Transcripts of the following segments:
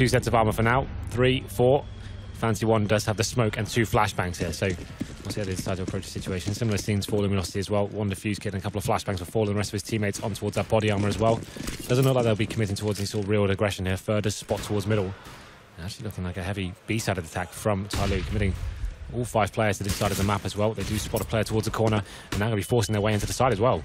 2 sets of armor for now. 3, 4. Fancy One does have the smoke and 2 flashbangs here, so we'll see how they decide to approach the situation. Similar scenes for Luminosity as well. 1 defuse kit and a couple of flashbangs for Fall, and the rest of his teammates on towards that body armor as well. Doesn't look like they'll be committing towards any sort of real aggression here. Further spot towards middle. Actually looking like a heavy B-sided attack from Tyloo, committing all 5 players to this side of the map as well. They do spot a player towards the corner, and now going to be forcing their way into the side as well.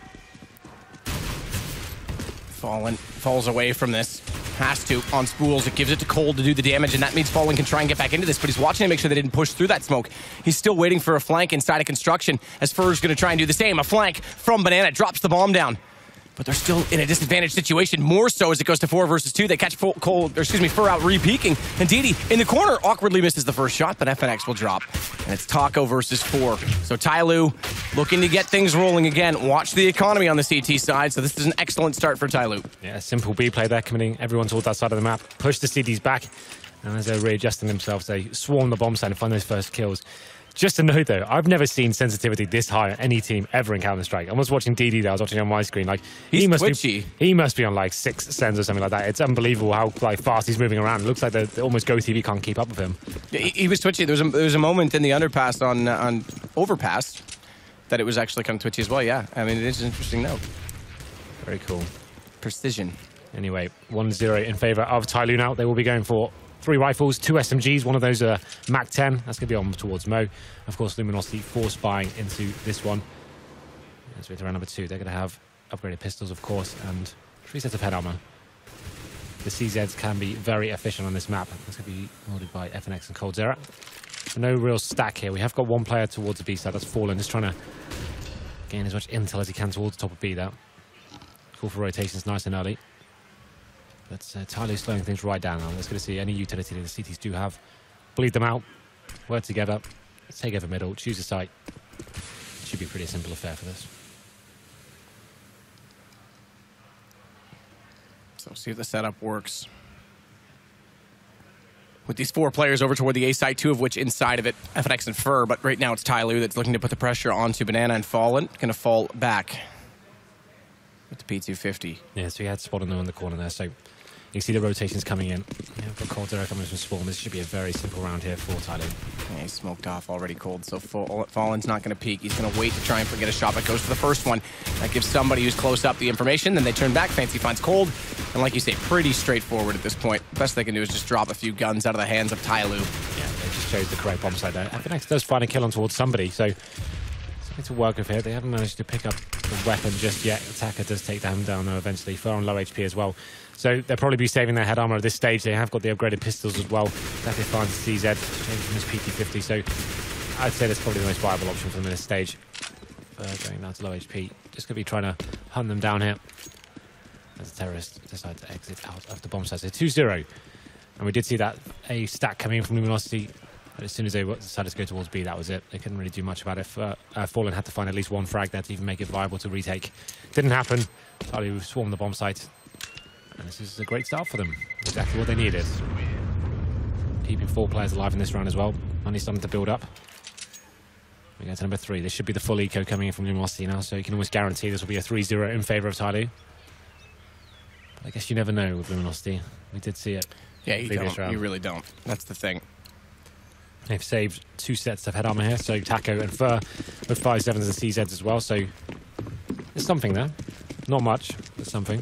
Fallen falls away from this. Has to on spools. It gives it to Cold to do the damage, and that means Fallen can try and get back into this, but he's watching to make sure they didn't push through that smoke. He's still waiting for a flank inside of construction, as Fur's going to try and do the same. A flank from Banana drops the bomb down. But they're still in a disadvantaged situation, more so as it goes to 4 versus 2. They catch Fur out re-peeking. And Didi in the corner awkwardly misses the first shot, but FNX will drop. And it's Taco versus 4. So Tyloo looking to get things rolling again. Watch the economy on the CT side, so this is an excellent start for Tyloo. Yeah, simple B play there, committing everyone towards that side of the map. Push the CTs back, and as they're readjusting themselves, they swarm the bomb side and find those first kills. Just to note though, I've never seen sensitivity this high on any team ever in Counter-Strike. I was watching DD there, I was watching on my screen. Like he must be on like 6 sends or something like that. It's unbelievable how like fast he's moving around. It looks like the almost GoTV can't keep up with him. Yeah, he was twitchy. There was a moment in the underpass on overpass that it was actually kind of twitchy as well. Yeah, I mean it is an interesting note. Very cool. Precision. Anyway, 1-0 in favor of Tyloo now. They will be going for 3 rifles, 2 SMGs, one of those are MAC-10. That's going to be on towards Mo. Of course, Luminosity force buying into this one. As we hit around number 2, they're going to have upgraded pistols, of course, and 3 sets of head armor. The CZs can be very efficient on this map. That's going to be ordered by FNX and Coldzera. No real stack here. We have got 1 player towards the B side. That's Fallen, just trying to gain as much intel as he can towards the top of B there. Call for rotations nice and early. But Tyloo slowing things right down now. Let's go to see any utility that the CTs do have. Bleed them out. Work together. Let's take over middle. Choose a site. Should be a pretty simple affair for this. So see if the setup works. With these 4 players over toward the A site, 2 of which inside of it, FNX and Fur. But right now it's Tyloo that's looking to put the pressure onto Banana and Fallen. Going to fall back with the P250. Yeah, so he had Spot in the corner there. So you can see the rotations coming in. Yeah, but Coldzera coming from spawn. This should be a very simple round here for Tyloo. Yeah, he's smoked off already Cold, so Fallen's not going to peek. He's going to wait to try and get a shot, but goes for the first one. That gives somebody who's close up the information. Then they turn back. Fancy finds Cold. And like you say, pretty straightforward at this point. Best they can do is just drop a few guns out of the hands of Tyloo. Yeah, they just chose the correct bomb side there. FNX does find a kill on towards somebody, so something to work with here. They haven't managed to pick up the weapon just yet. Attacker does take them down though eventually. Fur on low HP as well. So they'll probably be saving their head armor at this stage. They have got the upgraded pistols as well. Attacker finds CZ, changing from his PT50. So I'd say that's probably the most viable option for them at this stage. Fur going down to low HP. Just going to be trying to hunt them down here as the terrorists decide to exit out of the bomb site. So 2-0. And we did see that a stack coming in from Luminosity. But as soon as they decided to go towards B, that was it. They couldn't really do much about it. Fallen had to find at least 1 frag there to even make it viable to retake. Didn't happen. Tyloo swarmed the bomb site. And this is a great start for them. Exactly what they needed. Keeping 4 players alive in this round as well. Money starting to build up. We go to number 3. This should be the full eco coming in from Luminosity now, so you can almost guarantee this will be a 3-0 in favor of Tyloo. But I guess you never know with Luminosity. We did see it. Yeah, you don't. You really don't. That's the thing. They've saved 2 sets of head armor here, so Taco and Fur with 5.7s and CZs as well, so there's something there. Not much, but something.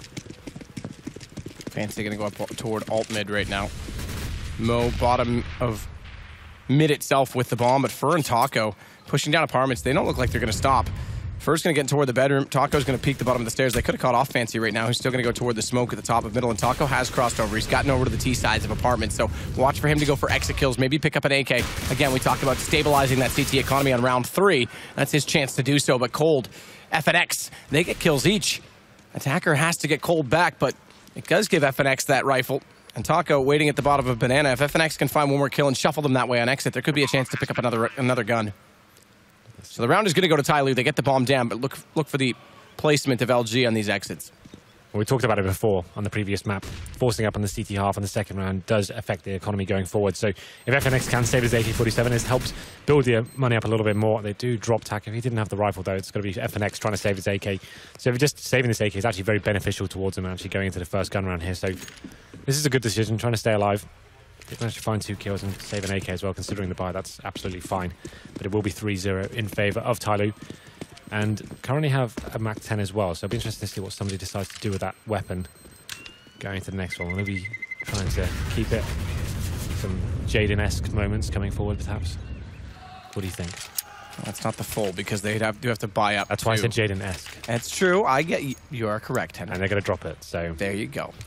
Fancy going to go up toward alt mid right now. Mo bottom of mid itself with the bomb, but Fur and Taco pushing down apartments. They don't look like they're going to stop. Fur's going to get toward the bedroom. Taco's going to peek the bottom of the stairs. They could have caught off Fancy right now. He's still going to go toward the smoke at the top of middle, and Taco has crossed over. He's gotten over to the T sides of apartments, so watch for him to go for exit kills, maybe pick up an AK. Again, we talked about stabilizing that CT economy on round 3. That's his chance to do so, but Cold, FNX, they get kills each. Attacker has to get Cold back, but it does give FNX that rifle. And Taco waiting at the bottom of Banana. If FNX can find 1 more kill and shuffle them that way on exit, there could be a chance to pick up another gun. So the round is going to go to Tyloo. They get the bomb down, but look for the placement of LG on these exits. Well, we talked about it before on the previous map. Forcing up on the CT half in the second round does affect the economy going forward. So if FNX can save his AK-47, it helps build the money up a little bit more. They do drop tack. If he didn't have the rifle, though, it's going to be FNX trying to save his AK. So if just saving this AK is actually very beneficial towards him actually going into the first gun round here. So this is a good decision, trying to stay alive. They managed to find 2 kills and save an AK as well, considering the buy. That's absolutely fine. But it will be 3-0 in favour of Tyloo. And currently have a MAC-10 as well, so it'll be interesting to see what somebody decides to do with that weapon going into the next one. We'll be trying to keep it some Jaden-esque moments coming forward, perhaps. What do you think? That's not the full, because they do have to buy up. That's why I said Jaden-esque. That's true. I get you. You are correct, Henry. And they're going to drop it, so... There you go.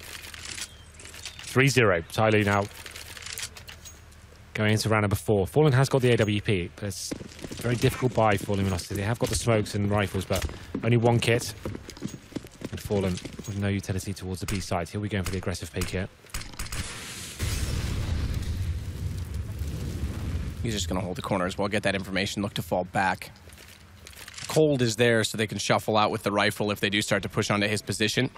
3-0. Tyloo now going into round number 4. Fallen has got the AWP, but it's a very difficult buy for Luminosity. They have got the smokes and rifles, but only 1 kit. And Fallen with no utility towards the B side. He'll be going for the aggressive pick here. He's just going to hold the corner as well, get that information, look to fall back. Cold is there, so they can shuffle out with the rifle if they do start to push onto his position.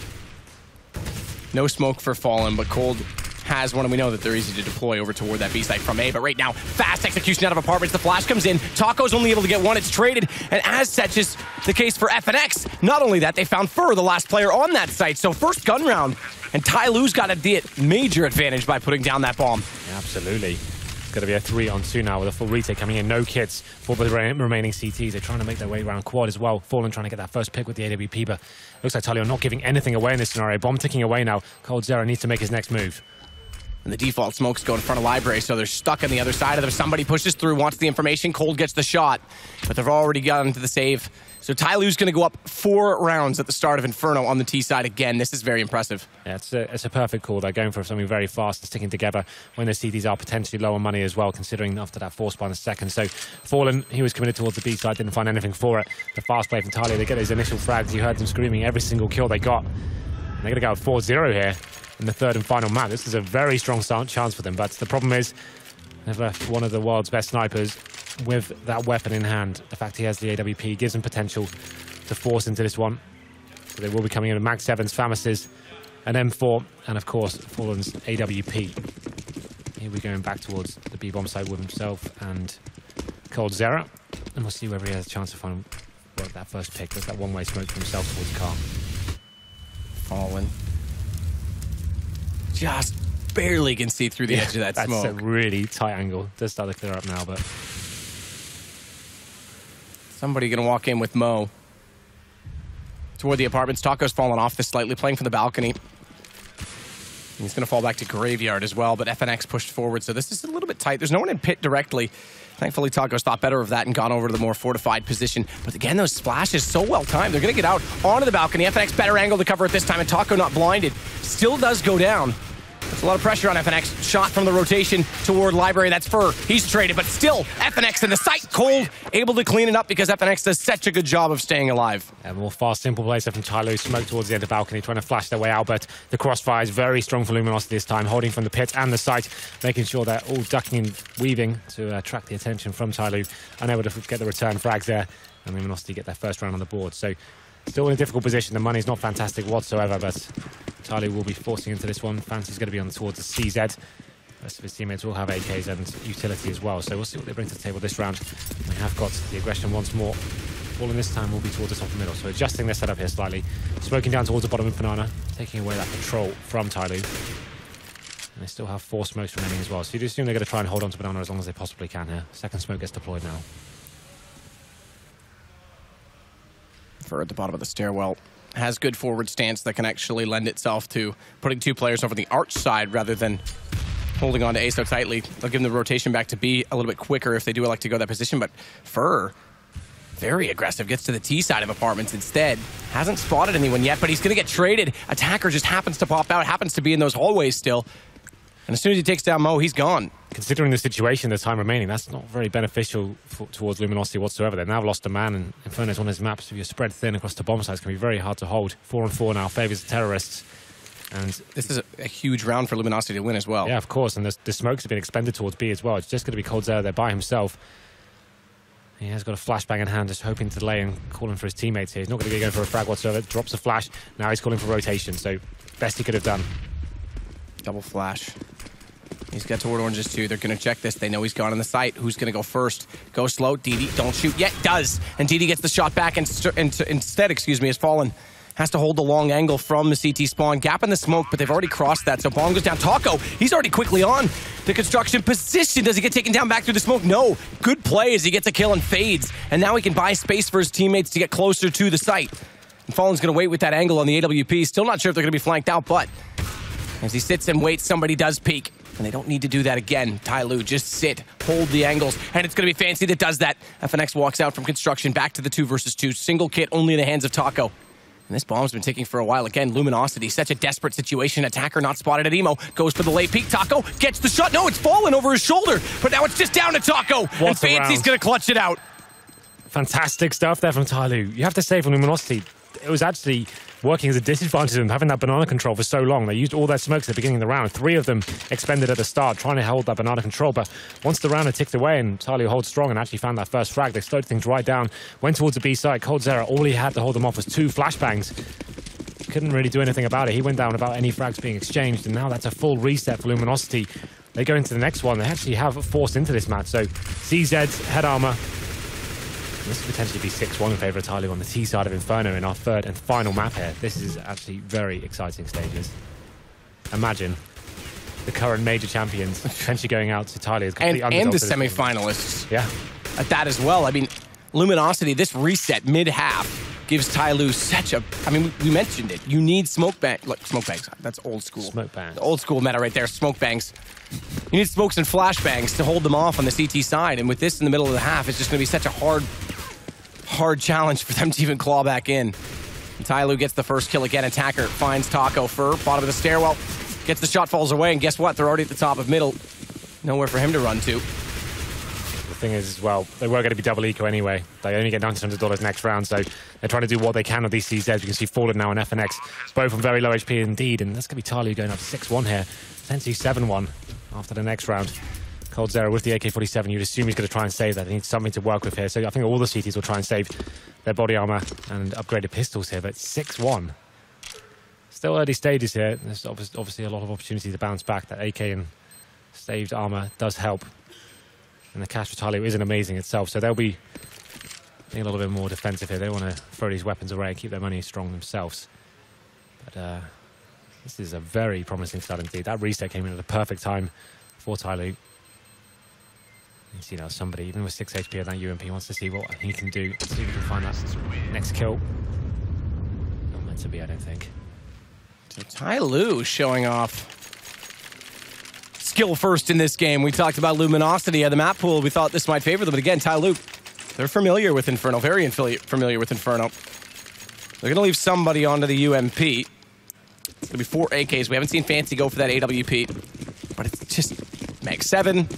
No smoke for Fallen, but Cold has one, and we know that they're easy to deploy over toward that B site from A. But right now, fast execution out of apartments. The flash comes in. Taco's only able to get 1. It's traded, and as such is the case for FNX. Not only that, they found Fur, the last player on that site. So first gun round, and Tyloo's got a major advantage by putting down that bomb. Yeah, absolutely. It's going to be a 3-on-2 now with a full retake coming in. No kits for the remaining CTs. They're trying to make their way around quad as well. Fallen trying to get that first pick with the AWP, but looks like Tyloo are not giving anything away in this scenario. Bomb ticking away now. coldzera needs to make his next move. And the default smokes go in front of Library, so they're stuck on the other side of them. Somebody pushes through, wants the information. Cold gets the shot, but they've already gotten to the save. So Tyloo's going to go up 4 rounds at the start of Inferno on the T side again. This is very impressive. Yeah, it's a perfect call. They're going for something very fast and sticking together when the CTs are potentially low on money as well, considering after that force by in the second. So Fallen, he was committed towards the B side, didn't find anything for it. The fast play from Tyloo, they get those initial frags. You heard them screaming every single kill they got. And they're going to go 4-0 here in the 3rd and final map. This is a very strong chance for them, but the problem is they've left one of the world's best snipers with that weapon in hand. The fact he has the AWP gives him potential to force into this one. So they will be coming in with MAG-7s, FAMASs, an M4, and of course Fallen's AWP. Here we're going back towards the B-bomb site with himself and coldzera, and we'll see whether he has a chance to find that first pick. There's that one-way smoke for himself towards the car. Fallen just barely can see through the edge of that smoke. That's a really tight angle. Does start to clear up now, but... Somebody going to walk in with Mo toward the apartments. Taco's fallen off this slightly, playing from the balcony. He's going to fall back to Graveyard as well, but FNX pushed forward, so this is a little bit tight. There's no one in pit directly. Thankfully, Taco's thought better of that and gone over to the more fortified position. But again, those splashes so well timed. They're going to get out onto the balcony. FNX better angle to cover it this time, and Taco not blinded. Still does go down. There's a lot of pressure on FNX. Shot from the rotation toward Library. That's Fur. He's traded, but still FNX in the sight. Cold able to clean it up because FNX does such a good job of staying alive. A more fast, simple plays from Tyloo. Smoke towards the end of the balcony, trying to flash their way out, but the crossfire is very strong for Luminosity this time, holding from the pit and the site, making sure they're all ducking and weaving to attract the attention from Tyloo. Unable to get the return frags there, and Luminosity get their first round on the board. So still in a difficult position. The money's not fantastic whatsoever, but Tyloo will be forcing into this one. Fancy's going to be on towards the CZ. The rest of his teammates will have AKs and utility as well. So we'll see what they bring to the table this round. We have got the aggression once more. Fallen this time will be towards the top of the middle. So adjusting their setup here slightly. Smoking down towards the bottom of Banana, taking away that control from Tyloo. And they still have 4 smokes remaining as well. So you'd assume they're going to try and hold on to Banana as long as they possibly can here. Second smoke gets deployed now. Fur at the bottom of the stairwell has good forward stance that can actually lend itself to putting 2 players over the arch side rather than holding on to A so tightly. They'll give them the rotation back to B a little bit quicker if they do like to go that position, but Fur, very aggressive, gets to the T side of apartments instead. Hasn't spotted anyone yet, but he's going to get traded. Attacker just happens to pop out, happens to be in those hallways still. And as soon as he takes down Mo, he's gone. Considering the situation, the time remaining, that's not very beneficial towards Luminosity whatsoever. They've now lost a man, and Inferno's on his maps. If you're spread thin across the bomb sites, it can be very hard to hold. 4-on-4 now favours the terrorists. And this is a huge round for Luminosity to win as well. Yeah, of course, and the smokes have been expended towards B as well. It's just going to be coldzera there by himself. He has got a flashbang in hand, just hoping to delay and calling for his teammates here. He's not going to be going for a frag whatsoever. Drops a flash. Now he's calling for rotation, so best he could have done. Double flash. He's got toward oranges too. They're going to check this. They know he's gone on the site. Who's going to go first? Go slow. DD, don't shoot yet. Does. And DD gets the shot back and instead, is Fallen. has to hold the long angle from the CT spawn. Gap in the smoke, but they've already crossed that, so bomb goes down. Taco, he's already quickly on the construction position. Does he get taken down back through the smoke? No. Good play as he gets a kill and fades, and now he can buy space for his teammates to get closer to the site. And Fallen's going to wait with that angle on the AWP. Still not sure if they're going to be flanked out, but as he sits and waits, somebody does peek. And they don't need to do that again. Tyloo, just sit, hold the angles, and it's going to be Fancy that does that. FNX walks out from construction, back to the 2 versus 2. Single kit, only in the hands of Taco. And this bomb's been ticking for a while. Again, Luminosity, such a desperate situation. Attacker not spotted at Emo. Goes for the late peek. Taco gets the shot. No, it's fallen over his shoulder. But now it's just down to Taco. And Fancy's going to clutch it out. Fantastic stuff there from Tyloo. You have to say, from Luminosity, it was actually working as a disadvantage to them, having that banana control for so long. They used all their smokes at the beginning of the round. 3 of them expended at the start, trying to hold that banana control. But once the round had ticked away and Tyloo holds strong and actually found that first frag, they slowed things right down, went towards the B side. coldzera, all he had to hold them off was 2 flashbangs. Couldn't really do anything about it. He went down without any frags being exchanged, and now that's a full reset for Luminosity. They go into the next one. They actually have forced into this match. So CZ's head armor. This could potentially be 6-1 in favour of Tyloo on the T side of Inferno in our 3rd and final map here. This is actually very exciting stages. Imagine the current major champions potentially going out to Tyloo as complete underdogs. And the semi-finalists. Yeah. At that as well. I mean, Luminosity, this reset mid-half gives Tyloo such a... I mean, we mentioned it. You need smoke bangs. Look, smoke bangs. That's old school. Smoke bangs. The old school meta right there, smoke bangs. You need smokes and flashbangs to hold them off on the CT side. And with this in the middle of the half, it's just going to be such a hard challenge for them to even claw back in. And Tyloo gets the first kill again. Attacker finds Taco Fur, bottom of the stairwell. Gets the shot, falls away, and guess what? They're already at the top of middle. Nowhere for him to run to. The thing is, as well, they were going to be double eco anyway. They only get $1,900 next round, so they're trying to do what they can with these CZs. You can see Fallen now and FNX, both on very low HP indeed, and that's going to be Tyloo going up 6-1 here. Potentially 7-1 after the next round. coldzera with the AK-47, you'd assume he's going to try and save that. He needs something to work with here, so I think all the CTs will try and save their body armor and upgraded pistols here, but 6-1. Still early stages here. There's obviously a lot of opportunity to bounce back. That AK and saved armor does help. And the cash for Tyloo isn't amazing itself, so they'll be being a little bit more defensive here. They want to throw these weapons away and keep their money strong themselves. But this is a very promising start indeed. That reset came in at the perfect time for Tyloo. You see now somebody, even with 6 HP of that UMP, wants to see what he can do. See if he can find that next kill. Not meant to be, I don't think. So Tyloo showing off skill first in this game. We talked about Luminosity at the map pool. We thought this might favor them, but again, Tyloo, they're familiar with Inferno, very familiar with Inferno. They're going to leave somebody onto the UMP. It's going to be 4 AKs. We haven't seen Fancy go for that AWP, but it's just Mag 7,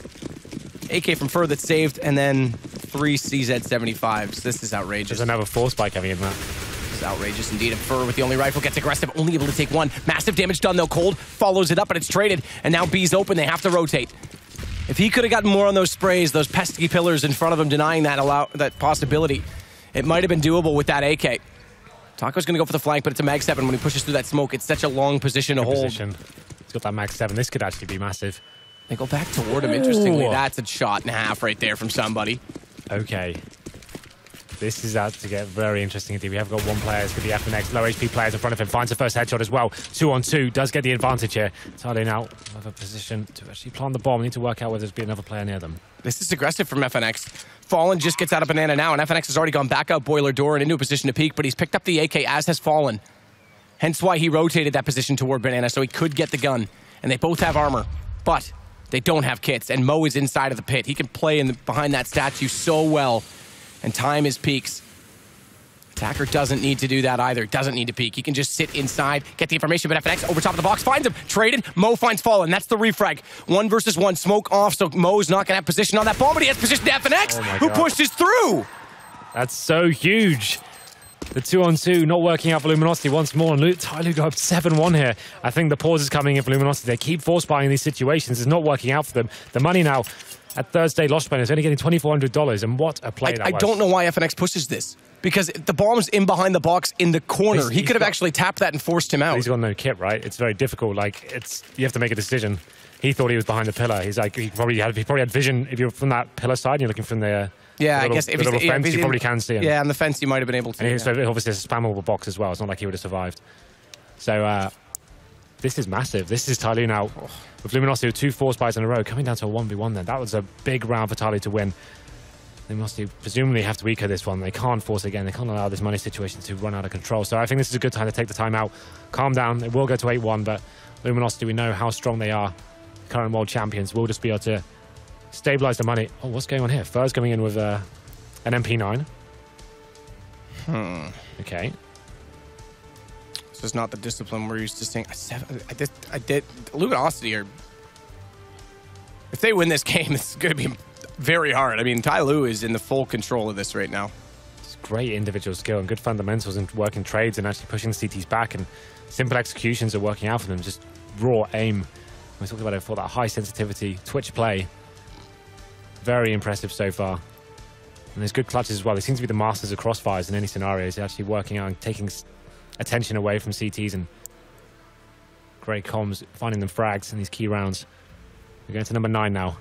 AK from Fur that's saved, and then 3 CZ75s. This is outrageous. There's another 4 spike coming in that. Outrageous indeed. And Fur with the only rifle gets aggressive, only able to take 1. Massive damage done though. Cold follows it up, but it's traded. And now B's open. They have to rotate. If he could have gotten more on those sprays, those pesky pillars in front of him denying that possibility, it might have been doable with that AK. Taco's going to go for the flank, but it's a Mag 7 when he pushes through that smoke. It's such a long position to hold. He's got that Mag 7. This could actually be massive. They go back toward him. Interestingly, that's a shot and a half right there from somebody. Okay. This is out to get very interesting indeed. We have got 1 player. It's going to be FNX. Low HP players in front of him. Finds the first headshot as well. 2-on-2. Does get the advantage here. Tyloo now have a position to actually plant the bomb. Need to work out whether there's be another player near them. This is aggressive from FNX. Fallen just gets out of banana now, and FNX has already gone back out boiler door and into a position to peek, but he's picked up the AK, as has Fallen. Hence why he rotated that position toward banana, so he could get the gun. And they both have armor, but they don't have kits, and Mo is inside of the pit. He can play behind that statue so well, and time is peaks. Attacker doesn't need to do that either. Doesn't need to peek. He can just sit inside, get the information, but FNX over top of the box finds him. Traded. Mo finds Fallen. That's the refrag. 1 versus 1. Smoke off, so Mo's not going to have position on that bomb, but he has position to FNX, who pushes through. That's so huge. The 2-on-2 not working out for Luminosity once more, and Tyloo go up 7-1 here. I think the pause is coming in for Luminosity. They keep force buying these situations. It's not working out for them. The money now at Thursday Lost is only getting $2,400, and what a play that was. I don't know why FNX pushes this, because the bomb's in behind the box in the corner. He could have actually tapped that and forced him out. He's got no kit, right? It's very difficult. Like, you have to make a decision. He thought he was behind the pillar. He's like, he probably had vision. If you're from that pillar side and you're looking from the Yeah, the I guess if he's fence, you probably can see him. Yeah, on the fence, you might have been able to. And obviously, it's a spammable box as well. It's not like he would have survived. So this is massive. This is Tyloo now with Luminosity with 2 force buys in a row, coming down to a 1v1 then. That was a big round for Tyloo to win. Luminosity presumably have to eco this one. They can't force again. They can't allow this money situation to run out of control. So I think this is a good time to take the time out, calm down. It will go to 8-1, but Luminosity, we know how strong they are. Current world champions will just be able to stabilize the money. Oh, what's going on here? Fur's coming in with an MP9. Okay. This is not the discipline we're used to seeing. I did Luminosity are. If they win this game, it's going to be very hard. I mean, Tyloo is in the full control of this right now. It's great individual skill and good fundamentals and working trades and actually pushing the CTs back, and simple executions are working out for them. Just raw aim. We talked about it before, that high sensitivity, twitch play. Very impressive so far. And there's good clutches as well. They seem to be the masters of crossfires in any scenarios. They're actually working out and taking attention away from CTs, and great comms, finding them frags in these key rounds. We're going to number 9 now.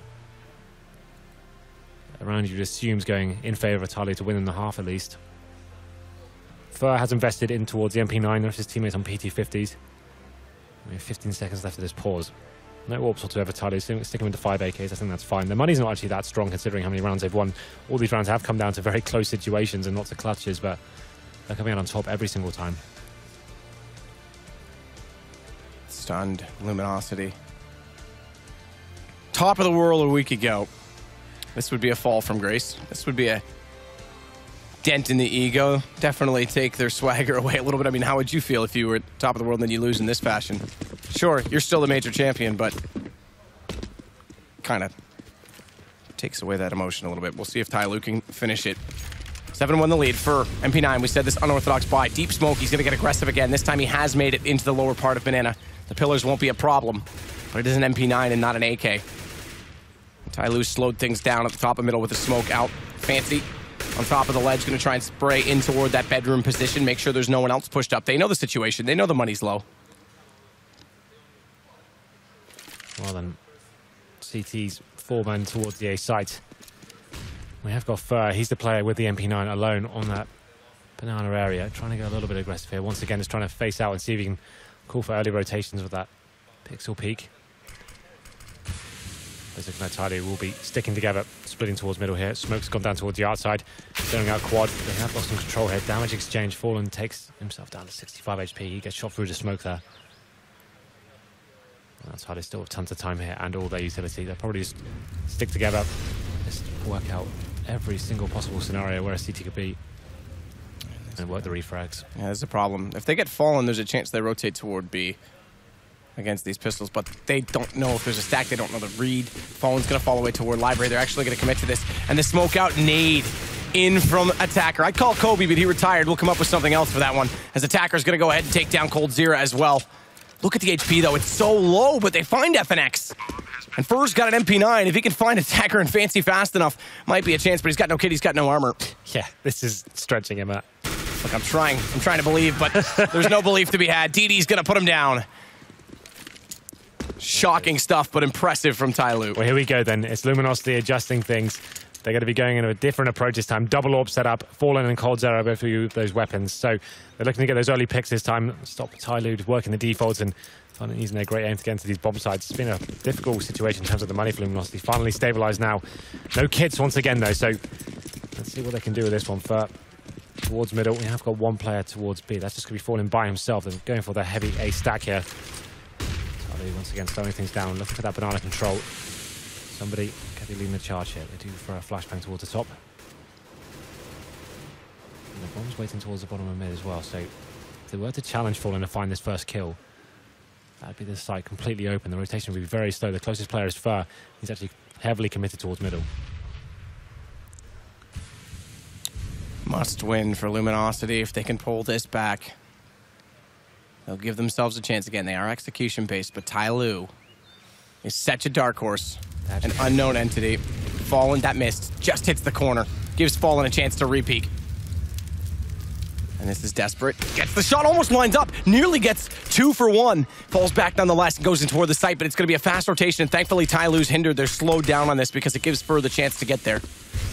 A round you'd assume is going in favor of Tyloo to win in the half at least. Fur has invested in towards the MP9. There's his teammates on PT50s. We have 15 seconds left of this pause. No warps whatsoever. Tyloo sticking with the 5 AKs. I think that's fine. The money's not actually that strong considering how many rounds they've won. All these rounds have come down to very close situations and lots of clutches, but they're coming out on top every single time. Stunned Luminosity. Top of the world a week ago. This would be a fall from grace. This would be a dent in the ego. Definitely take their swagger away a little bit. I mean, how would you feel if you were at top of the world and then you lose in this fashion? Sure, you're still the major champion, but kind of takes away that emotion a little bit. We'll see if Tyloo can finish it. 7-1 the lead for MP9. We said this unorthodox buy. Deep Smoke, he's going to get aggressive again. This time he has made it into the lower part of Banana. The pillars won't be a problem, but it is an MP9 and not an AK. Tyloo slowed things down at the top of middle with the smoke out. Fancy on top of the ledge, going to try and spray in toward that bedroom position, make sure there's no one else pushed up. They know the situation. They know the money's low. Well then, CT's 4-man towards the A site. We have got Fur. He's the player with the MP9 alone on that banana area, trying to get a little bit aggressive here. Once again, just trying to face out and see if he can call for early rotations with that pixel peak. Looking like Tyloo will be sticking together, splitting towards middle here. Smoke's gone down towards the outside, going out quad. They have lost some control here. Damage exchange. Fallen takes himself down to 65 HP. He gets shot through the smoke there. Tyloo still have tons of time here and all their utility. They'll probably just stick together, just work out every single possible scenario where a CT could be and work the refrags. Yeah, there's a problem. If they get Fallen, there's a chance they rotate toward B against these pistols, but they don't know if there's a stack. They don't know the read. Fallen's going to fall away toward Library. They're actually going to commit to this. And the smoke out nade in from Attacker. I'd call Kobe, but he retired. We'll come up with something else for that one, as Attacker's going to go ahead and take down Coldzera as well. Look at the HP, though. It's so low, but they find FNX. And Fur's got an MP9. If he can find Attacker and Fancy fast enough, might be a chance, but he's got no kit. He's got no armor. Yeah, this is stretching him out. Look, I'm trying to believe, but there's no belief to be had. DD's going to put him down. Shocking stuff, but impressive from Tyloo. Well, here we go then. It's Luminosity adjusting things. They're going to be going into a different approach this time. Double AWP set up. Fallen and Coldzera both with those weapons. So they're looking to get those early picks this time. Stop Tyloo working the defaults and using their great aim to get into these bomb sites. It's been a difficult situation in terms of the money for Luminosity. Finally stabilized now. No kits once again, though. So let's see what they can do with this one. For towards middle, we have got one player towards B. That's just going to be Fallen by himself. They're going for the heavy A stack here. Once again, slowing things down, looking for that banana control. Somebody can be leading the charge here. They do for a flashbang towards the top. And the bomb's waiting towards the bottom of mid as well, so if they were to challenge Fallen to find this first kill, that'd be the site completely open. The rotation would be very slow. The closest player is Fur. He's actually heavily committed towards middle. Must win for Luminosity if they can pull this back. They'll give themselves a chance again. They are execution-based, but Tyloo is such a dark horse. An unknown entity. Fallen, that missed. Just hits the corner. Gives Fallen a chance to re-peek. And this is desperate. Gets the shot, almost lines up. Nearly gets 2 for 1. Falls back nonetheless and goes in toward the site, but it's going to be a fast rotation. And thankfully, Tyloo's hindered. They're slowed down on this because it gives Fur the chance to get there.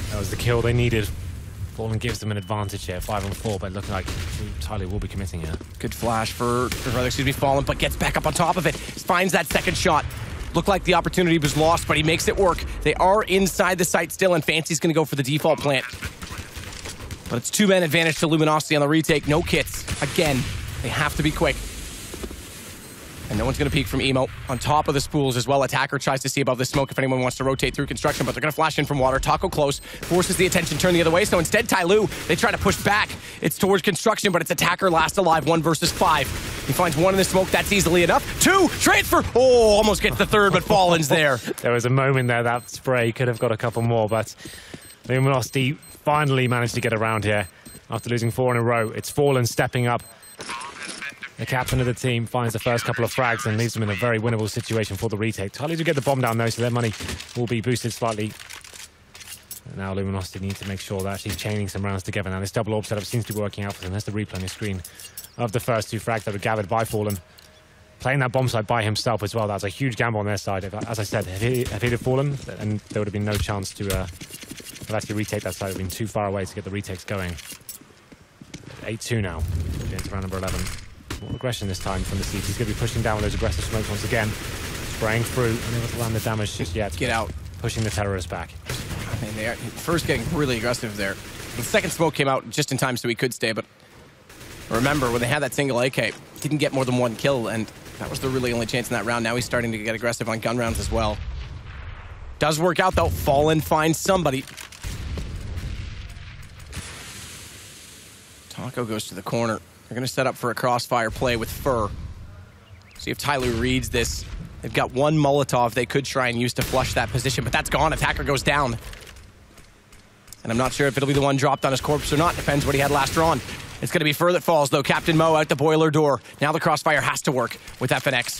That was the kill they needed. Fallen gives them an advantage here, 5-on-4, but looking like Tyler will be committing here. Good flash for Fallen, but gets back up on top of it. Finds that second shot. Looked like the opportunity was lost, but he makes it work. They are inside the site still, and Fancy's going to go for the default plant. But it's 2-man advantage to Luminosity on the retake. No kits. Again, they have to be quick. And no one's going to peek from Emo. On top of the spools as well. Attacker tries to see above the smoke if anyone wants to rotate through construction, but they're going to flash in from water. Taco close, forces the attention turn the other way. So instead, Tyloo, they try to push back. It's towards construction, but it's Attacker last alive, 1 versus 5. He finds 1 in the smoke. That's easily enough. 2, transfer. Oh, almost gets the 3rd, but Fallen's there. There was a moment there that spray could have got a couple more, but Luminosity finally managed to get around here after losing 4 in a row. It's Fallen stepping up. The captain of the team finds the first couple of frags and leaves them in a very winnable situation for the retake. Tyler do get the bomb down though, so their money will be boosted slightly. And now Luminosity need to make sure they're actually chaining some rounds together. Now this double orb setup seems to be working out for them. There's the replay on your screen of the first 2 frags that were gathered by Fallen. Playing that bomb site by himself as well, that's a huge gamble on their side. As I said, if he'd have fallen, and there would have been no chance to actually retake that site. It would have been too far away to get the retakes going. 8-2 now, into round number 11. More aggression this time from the CT. He's going to be pushing down with those aggressive smokes once again. Spraying through, unable to land the damage just yet. Get out. Pushing the terrorists back. I mean, they are first getting really aggressive there. The second smoke came out just in time so he could stay, but remember, when they had that single AK, didn't get more than 1 kill, and that was the really only chance in that round. Now he's starting to get aggressive on gun rounds as well. Does work out, though. Fallen finds somebody. Taco goes to the corner. They're going to set up for a crossfire play with Fur. See if Tyler reads this. They've got 1 Molotov they could try and use to flush that position, but that's gone. Attacker goes down. And I'm not sure if it'll be the one dropped on his corpse or not. Depends what he had last drawn. It's going to be Fur that falls, though. Captain Mo out the boiler door. Now the crossfire has to work with FNX.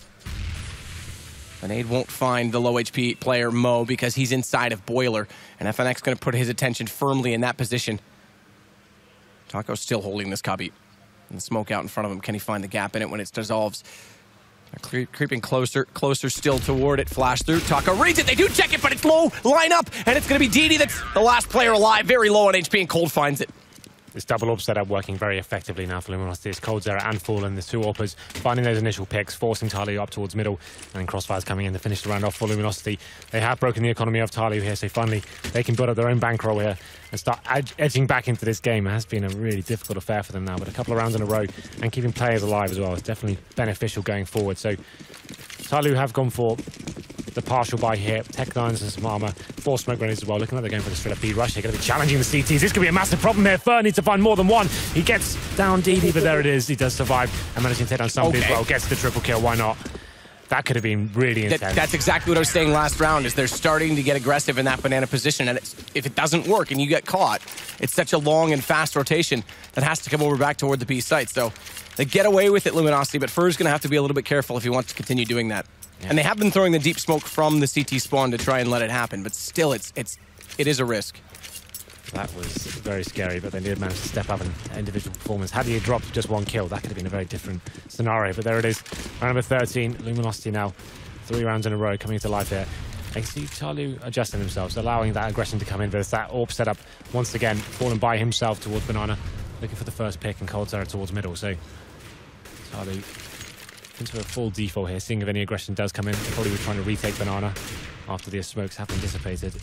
The nade won't find the low HP player, Mo, because he's inside of boiler. And FNX going to put his attention firmly in that position. Taco's still holding this cubby. And the smoke out in front of him. Can he find the gap in it when it dissolves? They're creeping closer still toward it. Flash through. Taco reads it. They do check it, but it's low. Line up, and it's going to be DD that's the last player alive. Very low on HP, and Cold finds it. This double orb setup working very effectively now for Luminosity. It's Cold Zera and Fallen, the 2 AWPers, finding those initial picks, forcing Talu up towards middle, and Crossfire's coming in to finish the round off for Luminosity. They have broken the economy of Talu here, so finally they can build up their own bankroll here and start edging back into this game. It has been a really difficult affair for them now, but a couple of rounds in a row and keeping players alive as well is definitely beneficial going forward. So Talu have gone for the partial buy here. Tech-9s and some armor. 4 smoke grenades as well. Looking like they're going for the straight up B rush. They're going to be challenging the CTs. This could be a massive problem here. Fur needs to find more than 1. He gets down DD, but there it is. He does survive and managing to take down somebody as well. Gets the triple kill. Why not? That could have been really intense. That's exactly what I was saying last round, is they're starting to get aggressive in that banana position, and if it doesn't work and you get caught, it's such a long and fast rotation that has to come over back toward the B site. So they get away with it, Luminosity, but Fur's going to have to be a little bit careful if he wants to continue doing that. Yeah. And they have been throwing the deep smoke from the CT spawn to try and let it happen, but still, it is a risk. That was very scary, but they did manage to step up in individual performance. Had he dropped just 1 kill, that could have been a very different scenario. But there it is, round number 13. Luminosity now 3 rounds in a row coming to life here. I can see Talu adjusting themselves, allowing that aggression to come in. But it's that AWP setup once again, falling by himself towards Banana, looking for the first pick, and Cold Zera towards middle. So Talu into a full default here, seeing if any aggression does come in. They probably were trying to retake Banana after the smokes have been dissipated.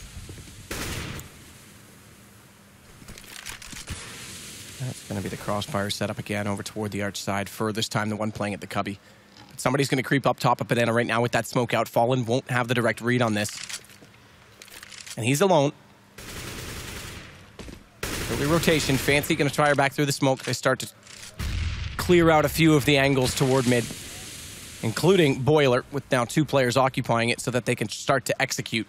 That's going to be the crossfire setup again over toward the arch side. For this time, the one playing at the cubby. But somebody's going to creep up top of Banana right now with that smoke out. Fallen won't have the direct read on this. And he's alone. Early rotation. Fancy going to try her back through the smoke. They start to clear out a few of the angles toward mid, including Boiler, with now 2 players occupying it so that they can start to execute.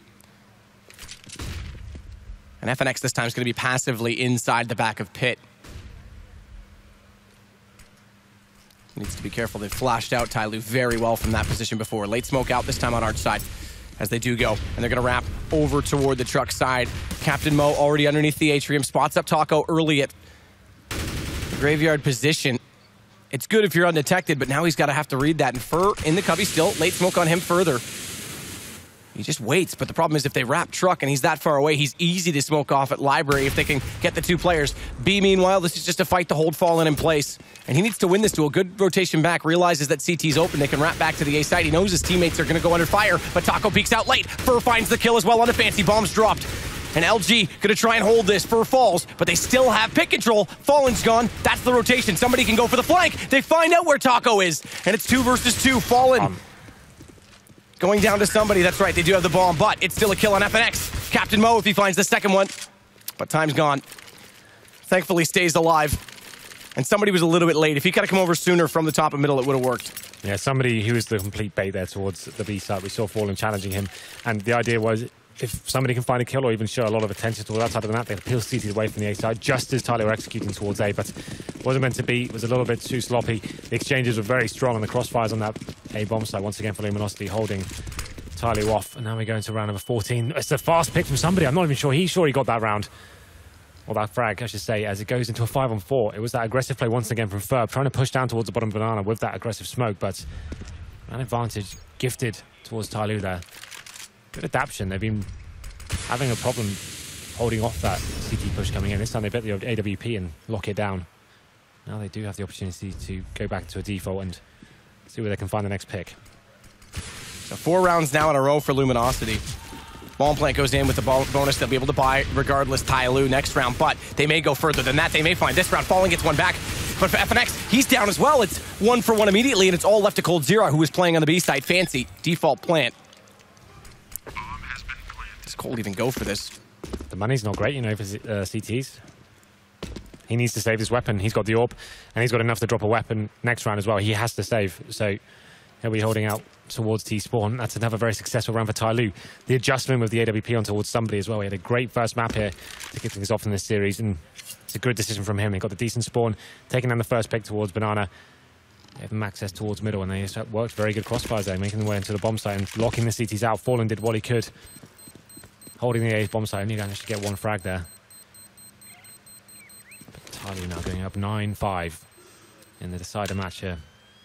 And FNX this time is going to be passively inside the back of pit. Needs to be careful. They've flashed out Tyloo very well from that position before. Late smoke out this time on arch side as they do go. And they're going to wrap over toward the truck side. Captain Mo already underneath the atrium. Spots up Taco early at the graveyard position. It's good if you're undetected, but now he's got to have to read that. And Fur in the cubby still. Late smoke on him further. He just waits, but the problem is if they wrap Truck and he's that far away, he's easy to smoke off at Library if they can get the 2 players. B, meanwhile, this is just a fight to hold Fallen in place. And he needs to win this duel. Good rotation back, realizes that CT's open. They can wrap back to the A side. He knows his teammates are going to go under fire, but Taco peeks out late. Fur finds the kill as well on a Fancy. Bombs dropped. And LG going to try and hold this. Fur falls, but they still have pick control. Fallen's gone. That's the rotation. Somebody can go for the flank. They find out where Taco is, and it's 2 versus 2. Fallen going down to somebody. That's right, they do have the bomb, but it's still a kill on FNX. Captain Mo, if he finds the second one. But time's gone. Thankfully stays alive. And somebody was a little bit late. If he could have come over sooner from the top and middle, it would have worked. Yeah, somebody who was the complete bait there towards the B side. We saw Fallen challenging him. And the idea was, if somebody can find a kill or even show a lot of attention towards that side of the map, they peel CT away from the A side, just as Tyler were executing towards A, but wasn't meant to be. It was a little bit too sloppy. The exchanges were very strong, and the crossfires on that A bomb side, once again for Luminosity, holding Tyler off. And now we go into round number 14. It's a fast pick from somebody. I'm not even sure he got that round. Or that frag, I should say, as it goes into a 5-on-4. It was that aggressive play once again from Ferb, trying to push down towards the bottom of Banana with that aggressive smoke, but an advantage gifted towards Tyloo there. Good adaptation. They've been having a problem holding off that CT push coming in. This time they bet the AWP and lock it down. Now they do have the opportunity to go back to a default and see where they can find the next pick. So 4 rounds now in a row for Luminosity. Bomb plant goes in with the bonus they'll be able to buy regardless Tyloo next round, but they may go further than that. They may find this round. Fallen gets one back, but for FNX, he's down as well. It's 1 for 1 immediately, and it's all left to coldzera, who is playing on the B side. Fancy, default plant. Does Cold even go for this? The money's not great, you know, for CTs. He needs to save his weapon. He's got the AWP, and he's got enough to drop a weapon next round as well. He has to save, so he'll be holding out towards T-Spawn. That's another very successful round for Tyloo. The adjustment with the AWP on towards somebody as well. He had a great first map here to kick things off in this series, and it's a good decision from him. He got the decent spawn, taking down the first pick towards Banana. They have them access towards middle, and they worked very good crossfires there, making their way into the bomb site and locking the CTs out. Fallen did what he could, holding the A bomb site, and he managed to get 1 frag there. But Tyloo now going up 9-5 in the decider match here.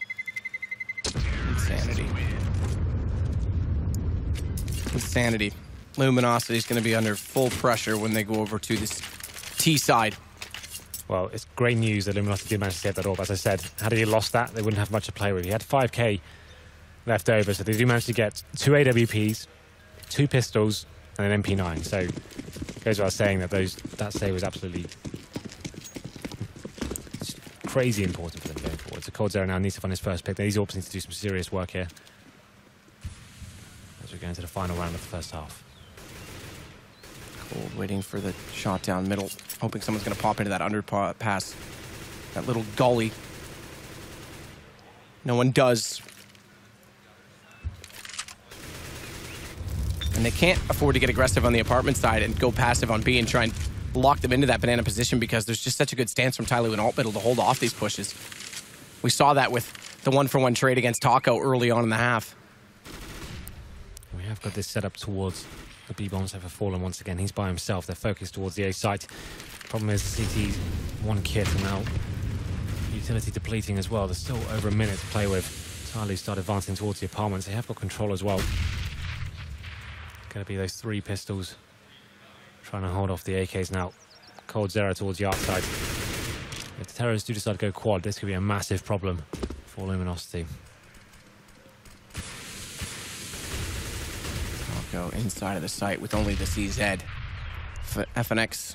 Insanity. Luminosity is going to be under full pressure when they go over to this T side. Well, it's great news that Luminosity did manage to get that off. As I said, had he lost that, they wouldn't have much to play with. He had 5k left over, so they do manage to get 2 AWPs, 2 pistols, and an MP9. So it goes without saying that that save was absolutely crazy important for them going forward. So coldzera now needs to find his first pick. These AWPs need to do some serious work here as we go into the final round of the first half. Cold waiting for the shot down middle, hoping someone's going to pop into that underpass, that little gully. No one does. And they can't afford to get aggressive on the apartment side and go passive on B and try and lock them into that banana position, because there's just such a good stance from Tyloo and alt middle to hold off these pushes. We saw that with the 1-for-1 trade against Taco early on in the half. We have got this set up towards the B-bombs have fallen once again. He's by himself. They're focused towards the A site. Problem is CT's 1 kit and now utility depleting as well. There's still over a minute to play with. Tyloo start advancing towards the apartments. They have got control as well. Going to be those 3 pistols trying to hold off the AKs now. coldzera towards the arc side. If the terrorists do decide to go quad, this could be a massive problem for Luminosity. Go inside of the site with only the CZ. FNX.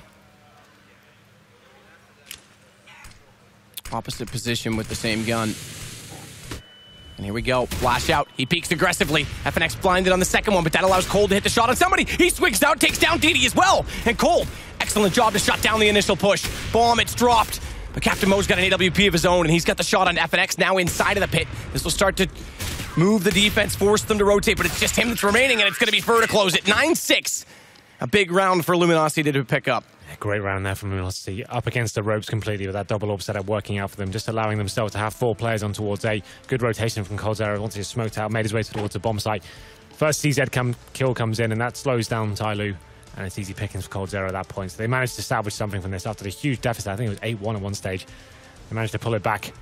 Opposite position with the same gun. And here we go. Flash out. He peeks aggressively. FNX blinded on the second one, but that allows Cold to hit the shot on somebody. He swigs out, takes down DD as well. And Cold, excellent job to shut down the initial push. Bomb, it's dropped. But Captain Mo's got an AWP of his own, and he's got the shot on FNX now inside of the pit. This will start to move the defense, force them to rotate, but it's just him that's remaining, and it's going to be Fur to close it. 9-6. A big round for Luminosity to pick up. Great round there from Luminosity. Up against the ropes completely with that double AWP setup working out for them, just allowing themselves to have 4 players on towards A. Good rotation from coldzera. Once he's smoked out, made his way towards the bomb site. First CZ kill comes in, and that slows down Tyloo. And it's easy pickings for coldzera at that point. So they managed to salvage something from this after the huge deficit. I think it was 8-1 at one stage. They managed to pull it back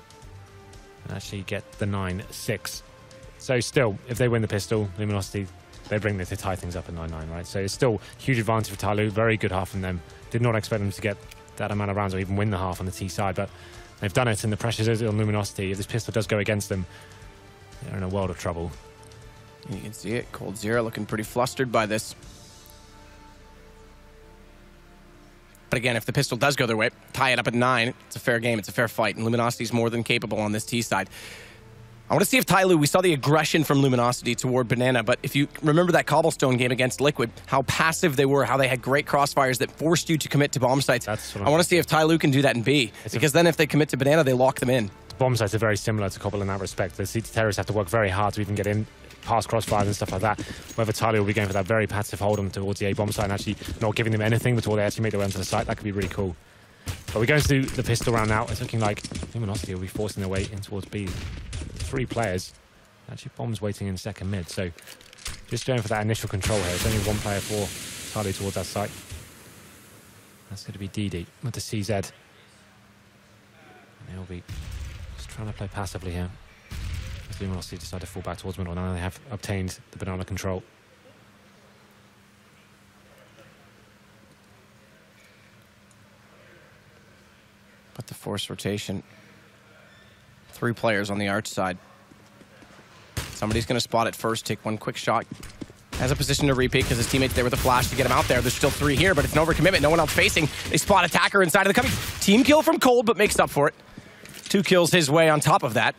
and actually get the 9-6. So still, if they win the pistol, Luminosity they bring this to tie things up at 9-9, right? So it's still huge advantage for Tyloo. Very good half from them. Did not expect them to get that amount of rounds or even win the half on the T side, but they've done it, and the pressure is on Luminosity. If this pistol does go against them, they're in a world of trouble. You can see it. coldzera looking pretty flustered by this. But again, if the pistol does go their way, tie it up at 9, it's a fair game, it's a fair fight, and Luminosity's more than capable on this T side. I want to see if Tyloo, we saw the aggression from Luminosity toward Banana, but if you remember that Cobblestone game against Liquid, how passive they were, how they had great crossfires that forced you to commit to bomb sites. I want to see if Tyloo can do that in B, because then if they commit to Banana, they lock them in. Bomb sites are very similar to Cobble in that respect. The CT terrorists have to work very hard to even get in past crossfires and stuff like that. Whether Tyloo will be going for that very passive hold on towards the A bomb site and actually not giving them anything before they actually make their way onto the site, that could be really cool. But we're going to do the pistol round now. It's looking like Luminosity will be forcing their way in towards B. 3 players. Actually, Bomb's waiting in second mid, so just going for that initial control here. It's only 1 player for Tyloo towards that site. That's going to be DD with the CZ. And they'll be just trying to play passively here. As Luminosity decide to fall back towards middle. Now they have obtained the banana control. But the forced rotation. 3 players on the arch side. Somebody's going to spot it first, take one quick shot. Has a position to repeat because his teammate's there with a flash to get him out there. There's still 3 here, but it's an overcommitment. No one else facing. They spot attacker inside of the cubby. Team kill from Cold, but makes up for it. 2 kills his way on top of that.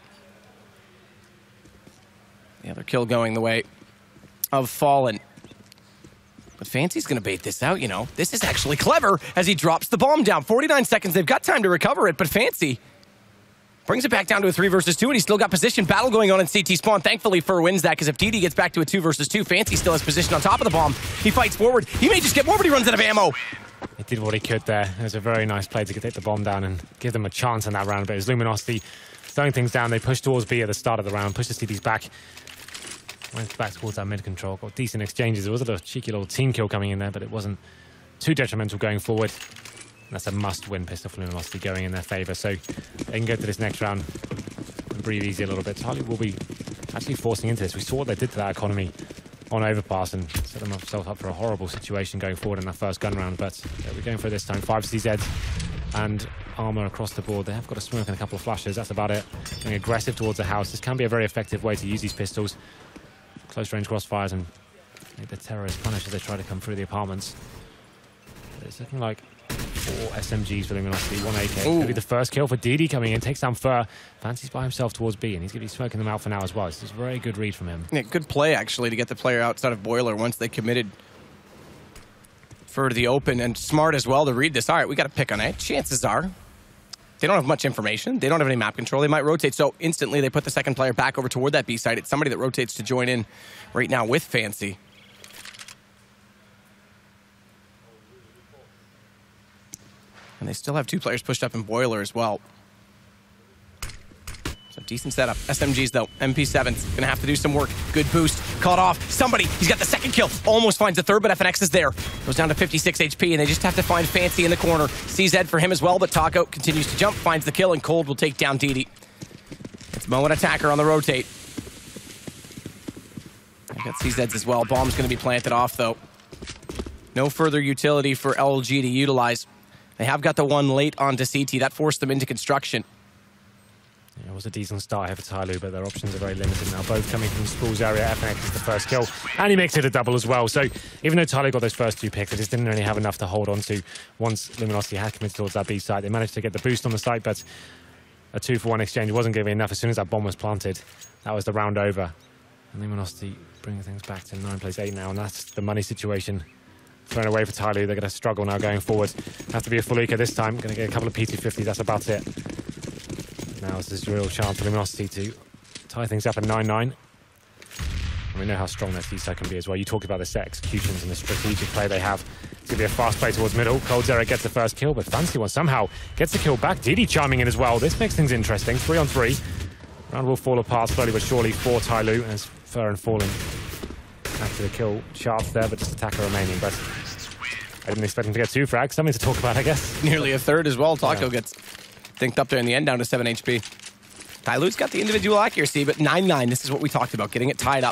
The other kill going the way of Fallen. But Fancy's going to bait this out, you know. This is actually clever as he drops the bomb down. 49 seconds. They've got time to recover it, but Fancy brings it back down to a 3 versus 2, and he's still got position. Battle going on in CT spawn. Thankfully, Fur wins that, because if DD gets back to a 2 versus 2, Fancy still has position on top of the bomb. He fights forward. He may just get more, but he runs out of ammo. He did what he could there. It was a very nice play to take the bomb down and give them a chance in that round. But it was Luminosity throwing things down. They pushed towards B at the start of the round, pushed the CTs back. Went back towards that mid control. Got decent exchanges. There was a cheeky little team kill coming in there, but it wasn't too detrimental going forward. That's a must-win pistol for Luminosity going in their favour. So they can go to this next round and breathe easy a little bit. Tyloo will be actually forcing into this. We saw what they did to that economy on overpass and set themselves up for a horrible situation going forward in that first gun round. But yeah, we're going for it this time. 5 CZs and armor across the board. They have got a smoke and a couple of flashes. That's about it. Going aggressive towards the house. This can be a very effective way to use these pistols. Close range crossfires and make the terrorists punish as they try to come through the apartments. But it's looking like 4 SMGs for Luminosity, 1 AK. Could be the first kill for DD coming in. Takes down Fur. Fancy's by himself towards B, and he's going to be smoking them out for now as well. This is a very good read from him. Yeah, good play, actually, to get the player outside of Boiler once they committed for the open, and smart as well to read this. All right, we got to pick on it. Chances are they don't have much information. They don't have any map control. They might rotate, so instantly they put the second player back over toward that B side. It's somebody that rotates to join in right now with Fancy. And they still have 2 players pushed up in Boiler as well. So decent setup. SMGs though. MP7's gonna have to do some work. Good boost. Caught off. Somebody. He's got the second kill. Almost finds the third, but FNX is there. Goes down to 56 HP, and they just have to find Fancy in the corner. CZ for him as well, but Taco continues to jump, finds the kill, and Cold will take down DD. It's Mo and Attacker on the rotate. I got CZs as well. Bomb's gonna be planted off though. No further utility for LG to utilize. They have got the one late onto CT. That forced them into construction. Yeah, it was a decent start here for Tyloo, but their options are very limited now. Both coming from Spool's area. FNX is the first kill, and he makes it a double as well. So even though Tyloo got those first 2 picks, they just didn't really have enough to hold on to once Luminosity had committed towards that B site. They managed to get the boost on the site, but a 2-for-1 exchange wasn't going to be enough. As soon as that bomb was planted, that was the round over. And Luminosity bringing things back to 9 plays 8 now, and that's the money situation thrown away for Tyloo. They're going to struggle now going forward. Have to be a full eco this time. Going to get a couple of P250s. That's about it. Now this is a real chance for Luminosity to tie things up at 9-9. And we know how strong their C-side can be as well. You talk about the set executions and the strategic play they have. It's going to be a fast play towards middle. coldzera gets the first kill, but Fancy one somehow gets the kill back. DD chiming in as well. This makes things interesting. 3-on-3. Round will fall apart slowly but surely for Tyloo as Fur and Fallen after the kill. Sharps there, but just Attacker remaining. But I didn't expect him to get 2 frags. Something to talk about, I guess. Nearly a third as well. Taco gets thinked up there in the end, down to 7 HP. Tyloo's got the individual accuracy, but 9-9. This is what we talked about, getting it tied up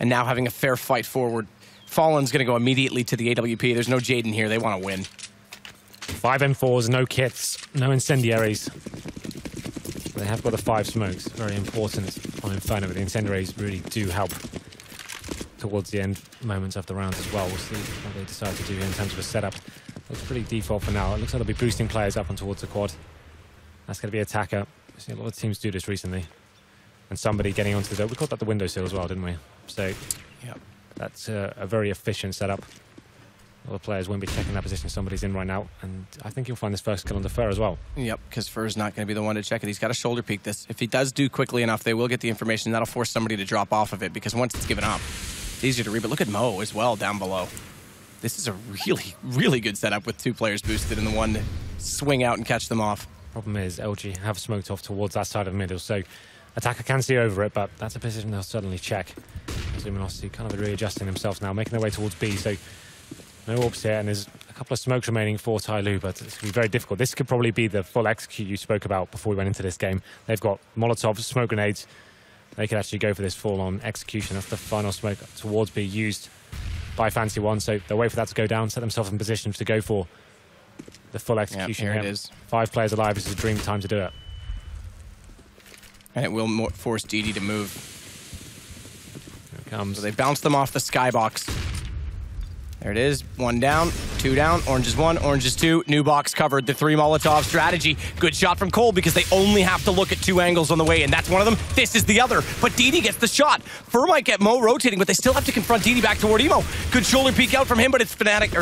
and now having a fair fight forward. Fallen's going to go immediately to the AWP. There's no Jaden here. They want to win. 5 M4s, no kits, no incendiaries. They have got the 5 smokes. Very important on Inferno, but the incendiaries really do help towards the end moments of the rounds as well. We'll see what they decide to do here in terms of a setup. Looks pretty default for now. It looks like they'll be boosting players up and towards the quad. That's going to be attacker. We've seen a lot of teams do this recently. And somebody getting onto the... We called that the windowsill as well, didn't we? So, yep. That's a very efficient setup. All the players won't be checking that position somebody's in right now. And I think you'll find this first kill on the Fer as well. Yep, because Fer's not going to be the one to check it. He's got to shoulder peek this. If he does do quickly enough, they will get the information. That'll force somebody to drop off of it, because once it's given up, it's easier to read. But look at Mo as well down below. This is a really, really good setup with 2 players boosted and the one to swing out and catch them off. Problem is, LG have smoked off towards that side of the middle, so attacker can see over it, but that's a position they'll certainly check. Luminosity kind of readjusting themselves now, making their way towards B, so no orbs here, and there's a couple of smokes remaining for Tyloo, but it's going to be very difficult. This could probably be the full execute you spoke about before we went into this game. They've got Molotovs, smoke grenades. They could actually go for this full-on execution. That's the final smoke towards B used by Fancy One, so they'll wait for that to go down, set themselves in position to go for the full execution. Yep, here it is. 5 players alive. This is a dream time to do it. And it will force DD to move. Here it comes. So they bounce them off the skybox. There it is. 1 down, 2 down. Orange is 1, orange is 2. New box covered. The 3 Molotov strategy. Good shot from Cole, because they only have to look at 2 angles on the way, and that's one of them. This is the other. But DD gets the shot. Fer might get Mo rotating, but they still have to confront DD back toward Emo. Good shoulder peek out from him, but it's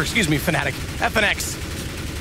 FNX.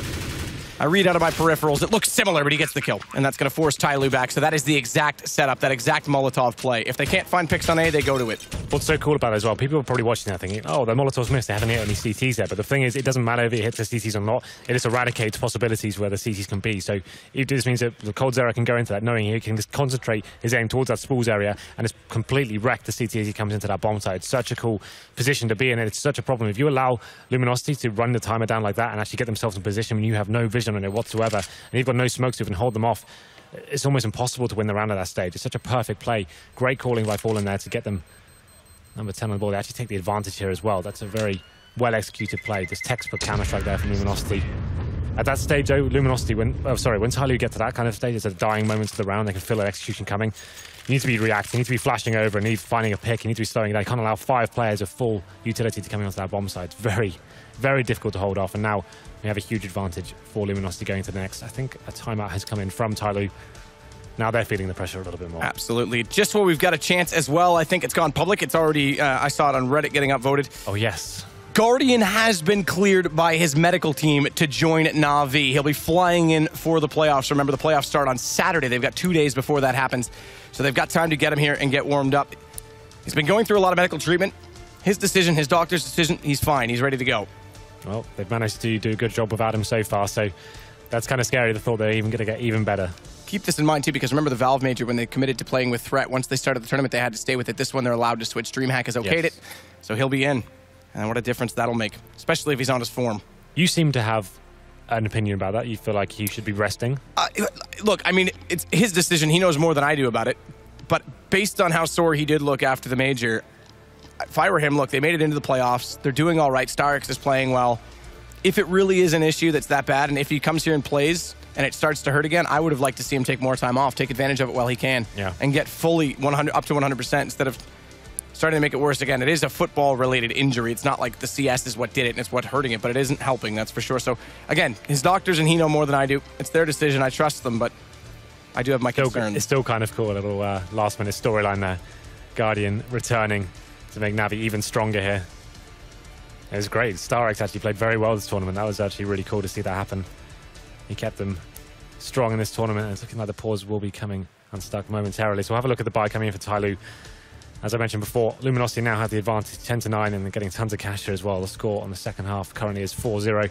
I read out of my peripherals. It looks similar, but he gets the kill. And that's going to force Tyloo back. So that is the exact setup, that exact Molotov play. If they can't find picks on A, they go to it. What's so cool about it as well, people are probably watching that thinking, oh, the Molotov's missed, they haven't hit any CTs there. But the thing is, it doesn't matter if it hits the CTs or not. It just eradicates possibilities where the CTs can be. So it just means that the coldzera can go into that, knowing he can just concentrate his aim towards that spools area and just completely wreck the CT as he comes into that bomb site. It's such a cool position to be in, and it's such a problem. If you allow Luminosity to run the timer down like that and actually get themselves in position when you have no vision on it whatsoever, and you've got no smokes to even hold them off, it's almost impossible to win the round at that stage. It's such a perfect play. Great calling by Fallen there to get them number 10 on the ball. They actually take the advantage here as well. That's a very well-executed play. Just textbook counter-strike there from Luminosity. At that stage, though, Luminosity, when Tyloo get to that kind of stage, it's a dying moment of the round. They can feel their execution coming. You need to be reacting, you need to be flashing over, and you need finding a pick, you need to be slowing it down. You can't allow 5 players of full utility to coming onto that bomb site. It's very, very difficult to hold off, and now we have a huge advantage for Luminosity going to the next. I think a timeout has come in from Tyloo. Now they're feeling the pressure a little bit more. Absolutely. Just where we've got a chance as well. I think it's gone public. It's already, I saw it on Reddit getting upvoted. Oh, yes. Guardian has been cleared by his medical team to join Na'Vi. He'll be flying in for the playoffs. Remember, the playoffs start on Saturday. They've got 2 days before that happens. So they've got time to get him here and get warmed up. He's been going through a lot of medical treatment. His decision, his doctor's decision, he's fine. He's ready to go. Well, they've managed to do a good job without him so far, so that's kind of scary. The thought they're even going to get even better. Keep this in mind, too, because remember the Valve Major, when they committed to playing with Threat, once they started the tournament, they had to stay with it. This one, they're allowed to switch. DreamHack has okayed it, so he'll be in. And what a difference that'll make, especially if he's on his form. You seem to have an opinion about that. You feel like he should be resting? Look, I mean, it's his decision. He knows more than I do about it. But based on how sore he did look after the Major, if I were him, look, they made it into the playoffs. They're doing all right. Starix is playing well. If it really is an issue that's that bad, and if he comes here and plays and it starts to hurt again, I would have liked to see him take more time off, take advantage of it while he can, and get fully 100 up to 100% instead of starting to make it worse again. It is a football-related injury. It's not like the CS is what did it and it's what hurting it, but it isn't helping, that's for sure. So, again, his doctors and he know more than I do. It's their decision. I trust them, but I do have my concerns. It's still kind of cool, a little last-minute storyline there. Guardian returning to make Navi even stronger here. It was great. Starix actually played very well this tournament. That was actually really cool to see that happen. He kept them strong in this tournament, and it's looking like the pause will be coming unstuck momentarily. So we'll have a look at the buy coming in for Tyloo. As I mentioned before, Luminosity now have the advantage 10-9, and they're getting tons of cash here as well. The score on the second half currently is 4-0.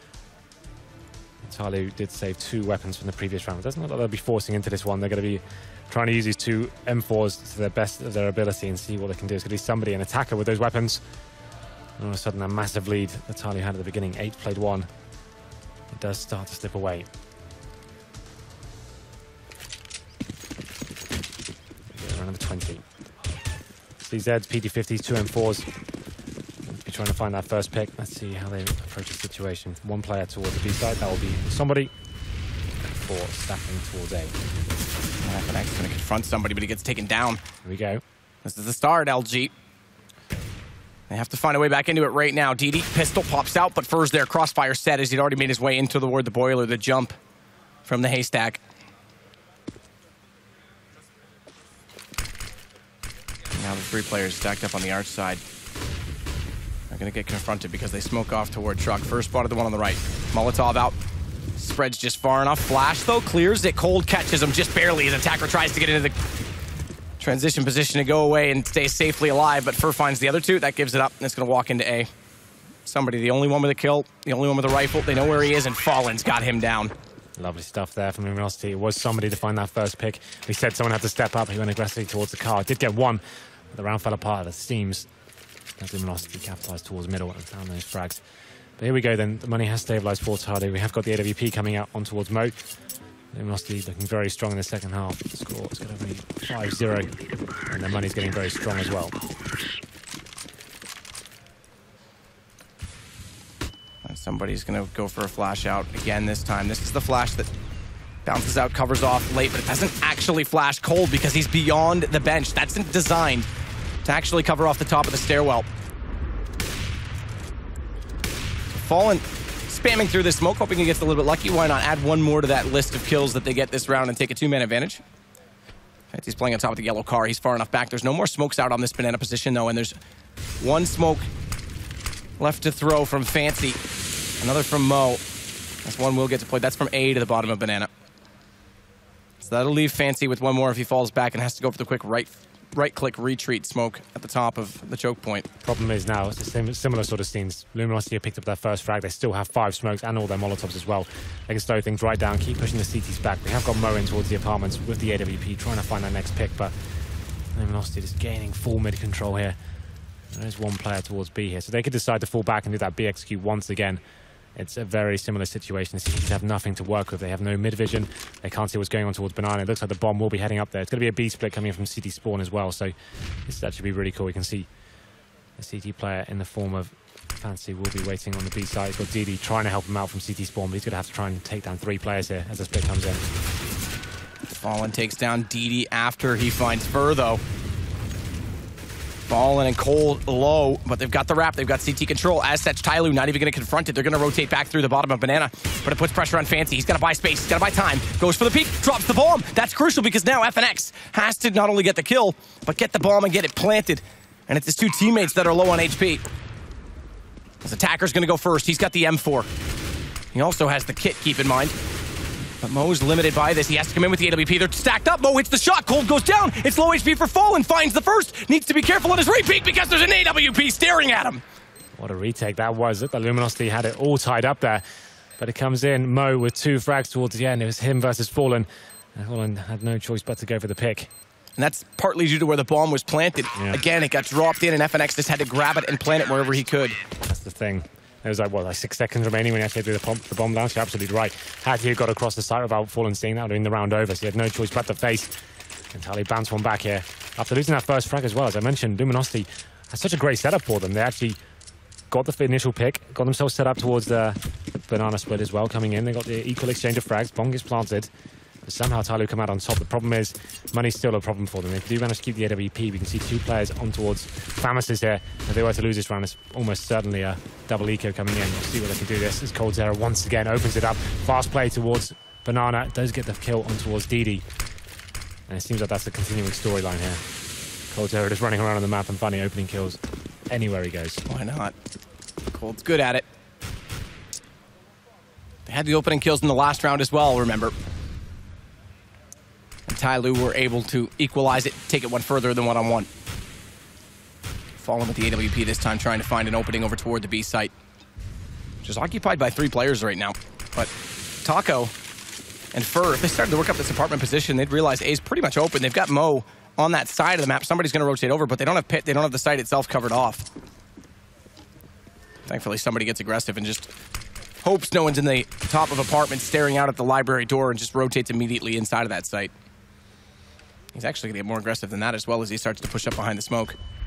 Tyloo did save 2 weapons from the previous round. It doesn't look like they'll be forcing into this one. They're going to be trying to use these 2 M4s to the best of their ability and see what they can do. It's going to be somebody, an attacker with those weapons. And all of a sudden, a massive lead that Tyloo had at the beginning. 8 played 1. It does start to slip away. Around number 20. CZs, PD50s, 2 M4s. Be trying to find that first pick. Let's see how they approach the situation. One player towards the B side. That will be somebody. 4 stacking towards A. FNX is going to confront somebody, but he gets taken down. Here we go. This is the start, LG. They have to find a way back into it right now. DD pistol pops out, but Fur's there. Crossfire set as he'd already made his way into toward the boiler, the jump from the haystack. Now the 3 players stacked up on the arch side are going to get confronted because they smoke off toward truck. First spotted the one on the right. Molotov out. Spreads just far enough. Flash, though, clears it. Cold catches him just barely. His attacker tries to get into the transition position to go away and stay safely alive, but Fur finds the other 2. That gives it up, and it's going to walk into A. Somebody, the only one with a kill, the only one with a rifle. They know where he is, and Fallen's got him down. Lovely stuff there from Luminosity. It was somebody to find that first pick. He said someone had to step up. He went aggressively towards the car. Did get one, but the round fell apart. It seems as Luminosity capitalized towards middle and found those frags. But here we go then. The money has stabilized for Tade. We have got the AWP coming out on towards Mo. Luminosity looking very strong in the second half. The score is going to be 5-0, and the money's getting very strong as well. And somebody's going to go for a flash out again this time. This is the flash that bounces out, covers off late, but it doesn't actually flash Cold because he's beyond the bench. That's designed to actually cover off the top of the stairwell. Fallen spamming through this smoke, hoping he gets a little bit lucky. Why not add one more to that list of kills that they get this round and take a 2-man advantage? He's playing on top of the yellow car. He's far enough back. There's no more smokes out on this banana position, though, and there's one smoke left to throw from Fancy. Another from Mo. That's one we'll get to play. That's from A to the bottom of banana. So that'll leave Fancy with one more if he falls back and has to go for the quick right-click retreat smoke at the top of the choke point. Problem is now, it's the similar sort of scenes. Luminosity have picked up their first frag. They still have 5 smokes and all their Molotovs as well. They can slow things right down, keep pushing the CTs back. We have got Mo in towards the apartments with the AWP, trying to find that next pick, but Luminosity just gaining full mid control here. There is one player towards B here, so they could decide to fall back and do that B execute once again. It's a very similar situation. The CTs have nothing to work with. They have no mid vision. They can't see what's going on towards Banana. It looks like the bomb will be heading up there. It's going to be a B split coming in from CT spawn as well, so this should be really cool. We can see the CT player in the form of Fancy will be waiting on the B side. He's got DD trying to help him out from CT spawn, but he's going to have to try and take down 3 players here as the split comes in. Fallen takes down DD after he finds Fur, though. Fallen and Cold low, but they've got the wrap. They've got CT control. As such, Tyloo not even going to confront it. They're going to rotate back through the bottom of Banana, but it puts pressure on Fancy. He's got to buy space. He's got to buy time. Goes for the peek, drops the bomb. That's crucial because now FNX has to not only get the kill, but get the bomb and get it planted. And it's his 2 teammates that are low on HP. His attacker's going to go first. He's got the M4. He also has the kit, keep in mind. But Mo's limited by this. He has to come in with the AWP. They're stacked up. Mo hits the shot. Cold goes down. It's low HP for Fallen. Finds the first. Needs to be careful on his repeat because there's an AWP staring at him. What a retake that was. The Luminosity had it all tied up there. But it comes in. Mo with 2 frags towards the end. It was him versus Fallen. And Fallen had no choice but to go for the pick. And that's partly due to where the bomb was planted. Yeah. Again, it got dropped in, and FNX just had to grab it and plant it wherever he could. That's the thing. There was like 6 seconds remaining when he actually threw the bomb down. So you're absolutely right. Had he got across the site without Fallen seeing that, would have been the round over. So he had no choice but to face. And Tally bounced one back here. After losing that first frag as well, as I mentioned, Luminosity had such a great setup for them. They actually got the initial pick, got themselves set up towards the banana split as well, coming in. They got the equal exchange of frags. Bomb gets planted. But somehow Tyloo come out on top. The problem is, money's still a problem for them. If they do manage to keep the AWP, we can see 2 players on towards Famis's here. If they were to lose this round, it's almost certainly a double eco coming in. We'll see what they can do this. As Coldzera once again opens it up. Fast play towards Banana. Does get the kill on towards DD. And it seems like that's the continuing storyline here. Coldzera just running around on the map and finding opening kills anywhere he goes. Why not? Cold's good at it. They had the opening kills in the last round as well, remember. And Tyloo were able to equalize it, take it one further than one-on-one. Fallen with the AWP this time, trying to find an opening over toward the B site, which is occupied by 3 players right now. But Taco and Fur, if they started to work up this apartment position, they'd realize A's pretty much open. They've got Mo on that side of the map. Somebody's going to rotate over, but they don't have pit. They don't have the site itself covered off. Thankfully, somebody gets aggressive and just hopes no one's in the top of apartment staring out at the library door and just rotates immediately inside of that site. He's actually going to get more aggressive than that as well as he starts to push up behind the smoke.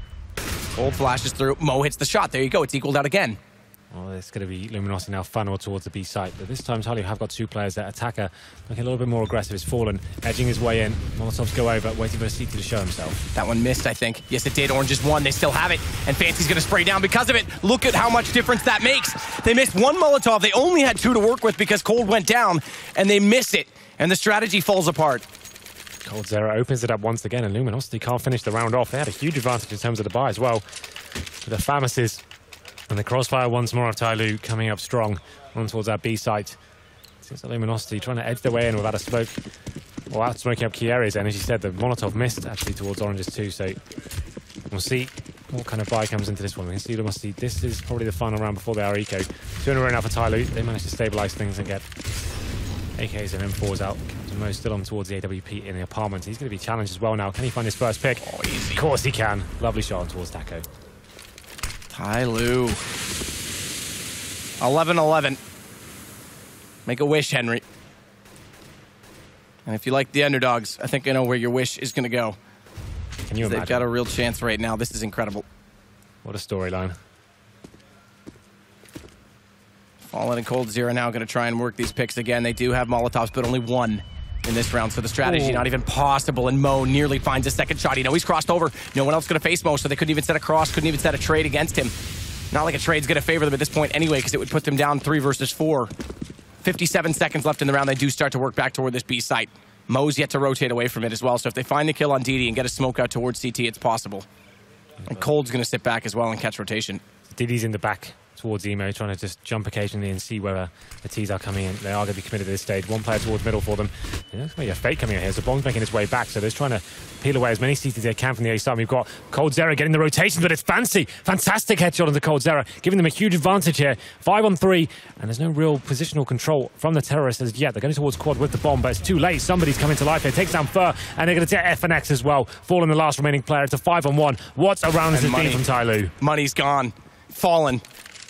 Cold flashes through. Mo hits the shot. There you go. It's equaled out again. Well, it's going to be Luminosity now funnel towards the B site. But this time, Tyloo have got two players there. Attacker looking a little bit more aggressive. Is Fallen, edging his way in. Molotovs go over, waiting for CT to show himself. That one missed, I think. Yes, it did. Orange is one. They still have it. And Fancy's going to spray down because of it. Look at how much difference that makes. They missed one Molotov. They only had two to work with because Cold went down, and they missed it. And the strategy falls apart. coldzera opens it up once again, and Luminosity can't finish the round off. They had a huge advantage in terms of the buy as well. The Famaces and the crossfire once more of Tyloo coming up strong, on towards that B site. Seems like Luminosity trying to edge their way in without a smoke, or out smoking up key areas. And as you said, the Molotov missed actually towards Oranges too. So we'll see what kind of buy comes into this one. We can see Luminosity. This is probably the final round before they are eco. 2 in a row now for Tyloo. They managed to stabilize things and get AKs and M4s out. Captain Mo still on towards the AWP in the apartment. He's going to be challenged as well now. Can he find his first pick? Oh, easy. Of course he can. Lovely shot on towards Taco. Tyloo. 11-11. Make a wish, Henry. And if you like the underdogs, I think I know where your wish is going to go. Can you imagine? They've got a real chance right now. This is incredible. What a storyline. Fallen and coldzera now going to try and work these picks again. They do have Molotovs, but only one in this round, so the strategy not even possible, and Mo nearly finds a second shot. You know he's crossed over. No one else going to face Mo, so they couldn't even set a cross, couldn't even set a trade against him. Not like a trade's going to favor them at this point anyway, because it would put them down 3 versus 4. 57 seconds left in the round. They do start to work back toward this B site. Mo's yet to rotate away from it as well, so if they find the kill on DD and get a smoke out towards CT, it's possible. And Cold's going to sit back as well and catch rotation. DD's in the back towards Emo, trying to just jump occasionally and see whether the T's are coming in. They are going to be committed at this stage. One player towards middle for them. There's going to be a fake coming in here, so Bomb's making his way back, so they're trying to peel away as many CTs as they can from the A side. We've got coldzera getting the rotation, but it's Fancy. Fantastic headshot on the coldzera, giving them a huge advantage here. 5 on 3, and there's no real positional control from the terrorists as yet. They're going towards quad with the bomb, but it's too late. Somebody's coming to life here. Takes down Fur, and they're going to take FNX as well. Fallen the last remaining player. It's a 5 on 1. What's around this been from Tyloo? Money's gone. Fallen.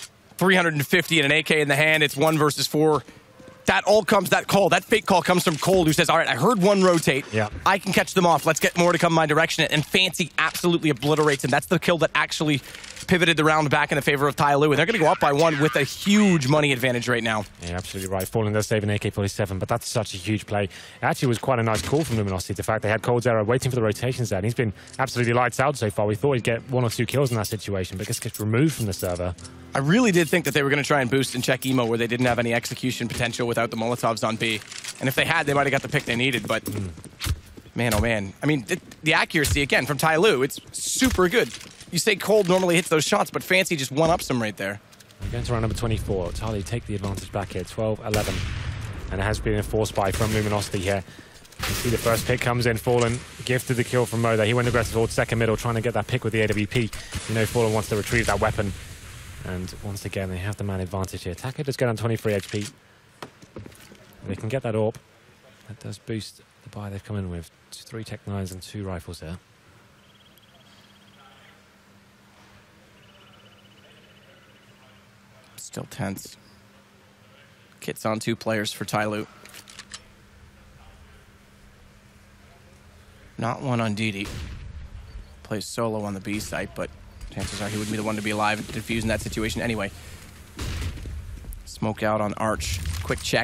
350 and an AK in the hand. It's 1 versus 4. That all comes, that call, that fake call comes from Cold, who says, all right, I heard one rotate. Yeah. I can catch them off. Let's get more to come my direction. And Fancy absolutely obliterates him. That's the kill that actually pivoted the round back in the favor of Tyloo. And they're going to go up by 1 with a huge money advantage right now. Yeah, absolutely right. Fallen does save an AK-47, but that's such a huge play. It actually was quite a nice call from Luminosity. The fact they had coldzera waiting for the rotations there, and he's been absolutely lights out so far. We thought he'd get 1 or 2 kills in that situation, but just gets removed from the server. I really did think that they were going to try and boost and check Emo where they didn't have any execution potential without the Molotovs on B. And if they had, they might have got the pick they needed, but man, oh man. I mean, the accuracy, again, from Tyloo, it's super good. You say Cold normally hits those shots, but Fancy just one-ups them right there. We're going to round number 24. Tyloo take the advantage back here, 12-11. And it has been a force buy from Luminosity here. You see the first pick comes in, Fallen gifted the kill from Mo there. He went aggressive towards second middle, trying to get that pick with the AWP. You know Fallen wants to retrieve that weapon. And once again, they have the man advantage here. Taka just going on 23 HP. They can get that AWP. That does boost the buy they've come in with. 3 Tech 9s and 2 rifles there. Still tense. Kits on 2 players for Tyloo. Not one on DD. Plays solo on the B site, but chances are he wouldn't be the one to be alive and defuse in that situation anyway. Smoke out on Arch. Quick check.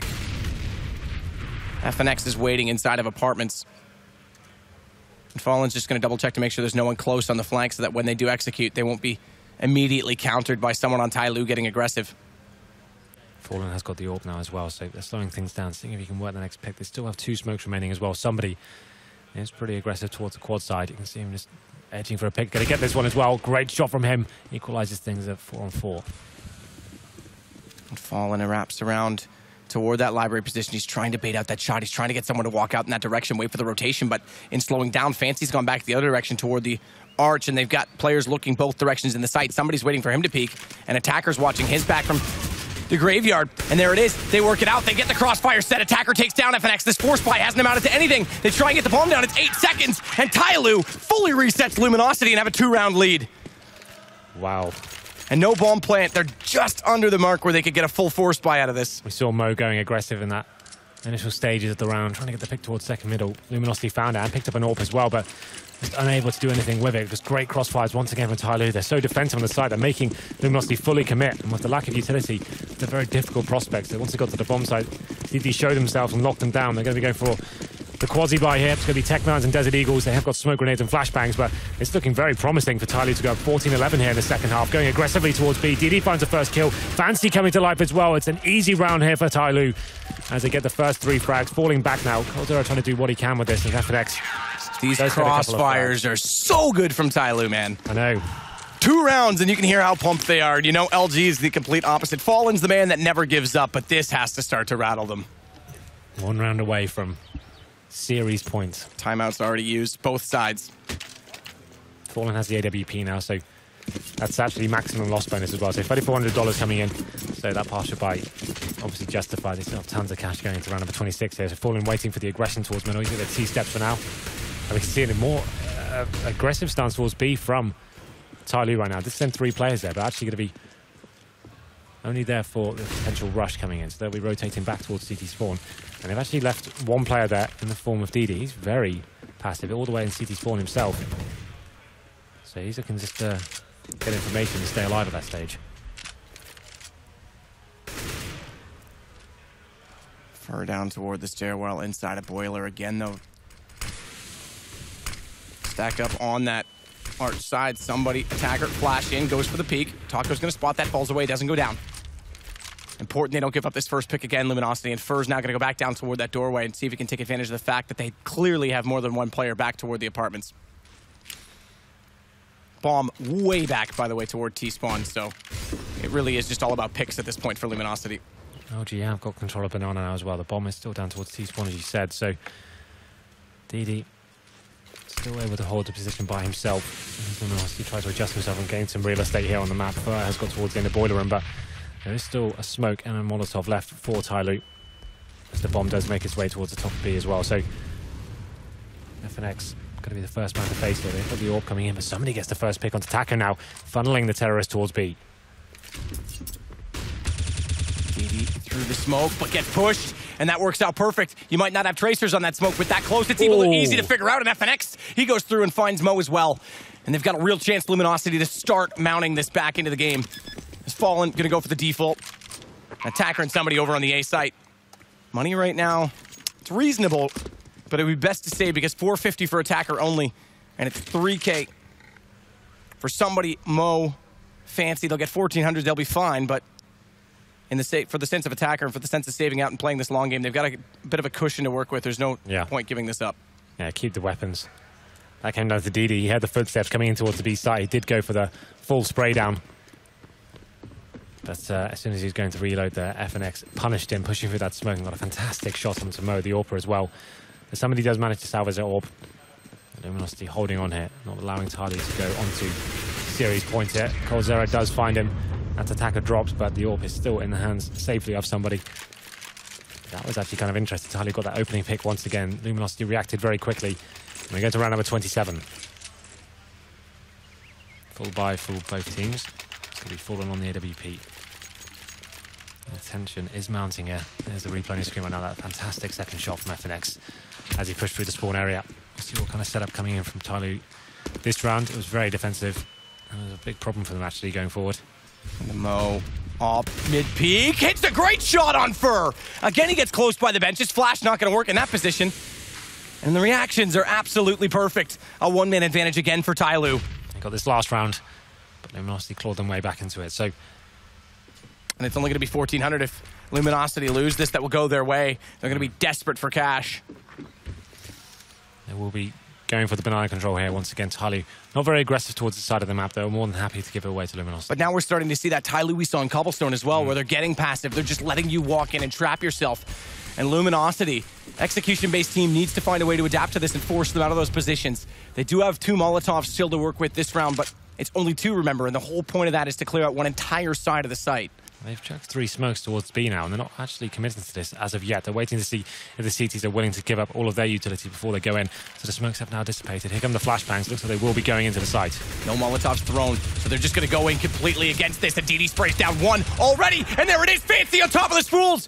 FNX is waiting inside of apartments. And Fallen's just going to double check to make sure there's no one close on the flank so that when they do execute, they won't be immediately countered by someone on Tyloo getting aggressive. Fallen has got the AWP now as well, so they're slowing things down, seeing if he can work the next pick. They still have 2 smokes remaining as well. Somebody is pretty aggressive towards the quad side. You can see him just edging for a pick. Going to get this one as well. Great shot from him. Equalizes things at 4 on 4. And Fallen wraps around toward that library position. He's trying to bait out that shot. He's trying to get someone to walk out in that direction, wait for the rotation, but in slowing down, Fancy's gone back the other direction toward the Arch, and they've got players looking both directions in the site. Somebody's waiting for him to peek, and Attacker's watching his back from the graveyard, and there it is. They work it out. They get the crossfire set. Attacker takes down FNX. This force buy hasn't amounted to anything. They try and get the bomb down. It's 8 seconds, and Tyloo fully resets Luminosity and have a 2-round lead. Wow. And no bomb plant. They're just under the mark where they could get a full force buy out of this. We saw Mo going aggressive in that initial stages of the round, trying to get the pick towards second middle. Luminosity found it and picked up an AWP as well, but just unable to do anything with it. Just great crossfires once again from Tyloo. They're so defensive on the side, they're making Luminosity fully commit, and with the lack of utility, it's a very difficult prospect. So once they got to the bomb site, DD showed themselves and locked them down. They're going to be going for the quasi-buy here. It's going to be Tech9s and Desert Eagles. They have got smoke grenades and flashbangs, but it's looking very promising for Tyloo to go up 14-11 here in the second half, going aggressively towards B. DD finds the first kill. Fancy coming to life as well. It's an easy round here for Tyloo as they get the first 3 frags. Falling back now. coldzera trying to do what he can with this, and FNX. These crossfires are so good from Tyloo, man. I know. 2 rounds, and you can hear how pumped they are. You know, LG is the complete opposite. Fallen's the man that never gives up, but this has to start to rattle them. 1 round away from series points. Timeout's already used, both sides. Fallen has the AWP now, so that's actually maximum loss bonus as well. So $3,400 coming in. So that partial buy obviously justified. They still have tons of cash going into round number 26 here. So Fallen waiting for the aggression towards middle. He's at the T steps for now. And we can see a more aggressive stance towards B from Tyloo right now. This sent 3 players there, but actually going to be only there for the potential rush coming in. So they'll be rotating back towards CT spawn. And they've actually left 1 player there in the form of DD. He's very passive, all the way in CT spawn himself. So he's looking just to get information and stay alive at that stage. Far down toward the stairwell inside a boiler again, though. Stack up on that arch side. Somebody, attacker, flash in, goes for the peek. Taco's going to spot that, falls away, doesn't go down. Important they don't give up this first pick again, Luminosity, and Fur's now going to go back down toward that doorway and see if he can take advantage of the fact that they clearly have more than 1 player back toward the apartments. Bomb way back, by the way, toward T-spawn, so it really is just all about picks at this point for Luminosity. LG have got control of Banana now as well. The bomb is still down towards T-spawn, as you said, so DD still able to hold the position by himself. Luminosity tries to adjust himself and gain some real estate here on the map. Fur has got towards the end of boiler room, but there is still a smoke and a Molotov left for Tyloo, as the bomb does make its way towards the top of B as well. So FNX going to be the first man to face it. They've got the AWP coming in, but somebody gets the first pick onto Taco now, funneling the terrorist towards B. DD through the smoke, but gets pushed, and that works out perfect. You might not have tracers on that smoke, but that close, it's even easy to figure out, and FNX, he goes through and finds Mo as well. And they've got a real chance, Luminosity, to start mounting this back into the game. Has Fallen, going to go for the default. Attacker and somebody over on the A site. Money right now, it's reasonable, but it would be best to save because $450 for attacker only, and it's $3K for somebody. Mo, Fancy, they'll get $1,400, they'll be fine, but in the for the sense of attacker and for the sense of saving out and playing this long game, they've got a bit of a cushion to work with. There's no point giving this up. Yeah, keep the weapons. That came down to DD. He had the footsteps coming in towards the B side. He did go for the full spray down. But as soon as he was going to reload, the FNX punished him, pushing through that smoke and got a fantastic shot onto Mo, the AWPer as well. But somebody does manage to salvage their AWP. Luminosity holding on here, not allowing Tyloo to go onto series points here. coldzera does find him. That attacker drops, but the AWP is still in the hands safely of somebody. That was actually kind of interesting. Tyloo got that opening pick once again. Luminosity reacted very quickly. And we go to round number 27. Full buy for both teams. It's going to be falling on the AWP. The tension is mounting here. There's the replay on your screen right now. That fantastic second shot from FNX as he pushed through the spawn area. Let's see what kind of setup coming in from Tyloo this round. It was very defensive. And it was a big problem for them actually going forward. And Mo off mid-peak. Hits a great shot on Fur. Again, he gets close by the bench. His flash not going to work in that position. And the reactions are absolutely perfect. A 1-man advantage again for Tyloo. They got this last round, but Luminosity clawed them way back into it. So, and it's only going to be $1,400 if Luminosity lose this. That will go their way. They're going to be desperate for cash. They will be going for the banana control here once again. Tyloo not very aggressive towards the side of the map. They're more than happy to give it away to Luminosity. But now we're starting to see that Tyloo we saw in Cobblestone as well, where they're getting passive. They're just letting you walk in and trap yourself. And Luminosity, execution-based team, needs to find a way to adapt to this and force them out of those positions. They do have 2 Molotovs still to work with this round, but it's only 2, remember, and the whole point of that is to clear out one entire side of the site. They've chucked 3 smokes towards B now, and they're not actually committing to this as of yet. They're waiting to see if the CTs are willing to give up all of their utility before they go in. So the smokes have now dissipated. Here come the flashbangs. Looks like they will be going into the site. No Molotovs thrown, so they're just going to go in completely against this. And DD sprays down 1 already, and there it is, Fancy on top of the spools.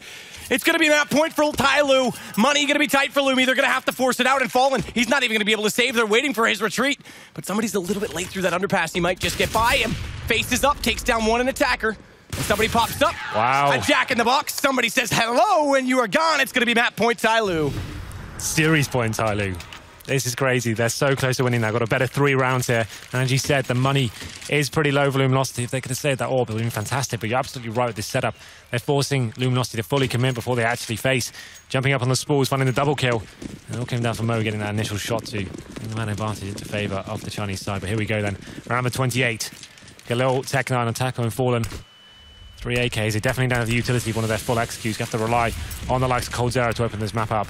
It's going to be that point for Tyloo. Money going to be tight for Lumi. They're going to have to force it out, and Fallen, he's not even going to be able to save. They're waiting for his retreat. But somebody's a little bit late through that underpass. He might just get by him. Faces up, takes down one an attacker. And somebody pops up. Wow. A jack in the box. Somebody says hello, and you are gone. It's going to be map point Tyloo. Series point, Tyloo. This is crazy. They're so close to winning now. Got a better 3 rounds here. And as you said, the money is pretty low for Luminosity. If they could have saved that orb, it would have been fantastic. But you're absolutely right with this setup. They're forcing Luminosity to fully commit before they actually face. Jumping up on the spools, finding the double kill. And it all came down for Mo getting that initial shot to bring the man advantage into favour of the Chinese side. But here we go then. Round number 28. Galil, Tech9 on Taco and Fallen. 3 AKs. They definitely don't have the utility of one of their full executes. You have to rely on the likes of coldzera to open this map up.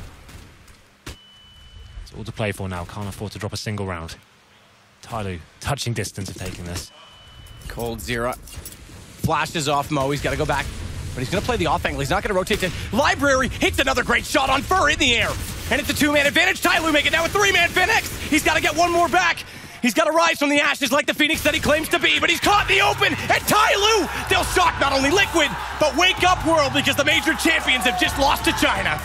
All to play for now. Can't afford to drop a single round. Tyloo, touching distance of taking this. coldzera flashes off Mo. He's got to go back, but he's going to play the off angle. He's not going to rotate to Library. Hits another great shot on Fur in the air. And it's a 2-man advantage. Tyloo make it now a 3-man Phoenix. He's got to get one more back. He's got to rise from the ashes like the Phoenix that he claims to be, but he's caught in the open. And Tyloo, they'll shock not only Liquid, but wake up world, because the major champions have just lost to China.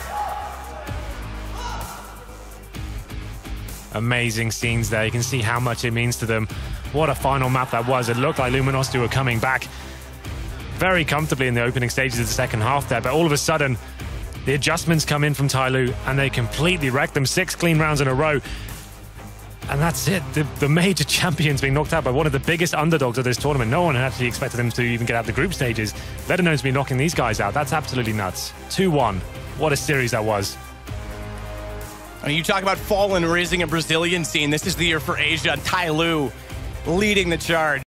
Amazing scenes there. You can see how much it means to them. What a final map that was. It looked like Luminosity were coming back very comfortably in the opening stages of the second half there, but all of a sudden, the adjustments come in from Tyloo and they completely wreck them. 6 clean rounds in a row. And that's it. The major champions being knocked out by one of the biggest underdogs of this tournament. No one had actually expected them to even get out the group stages, let alone to be knocking these guys out. That's absolutely nuts. 2-1. What a series that was. I mean, you talk about Fallen raising a Brazilian scene. This is the year for Asia. Tyloo leading the charge.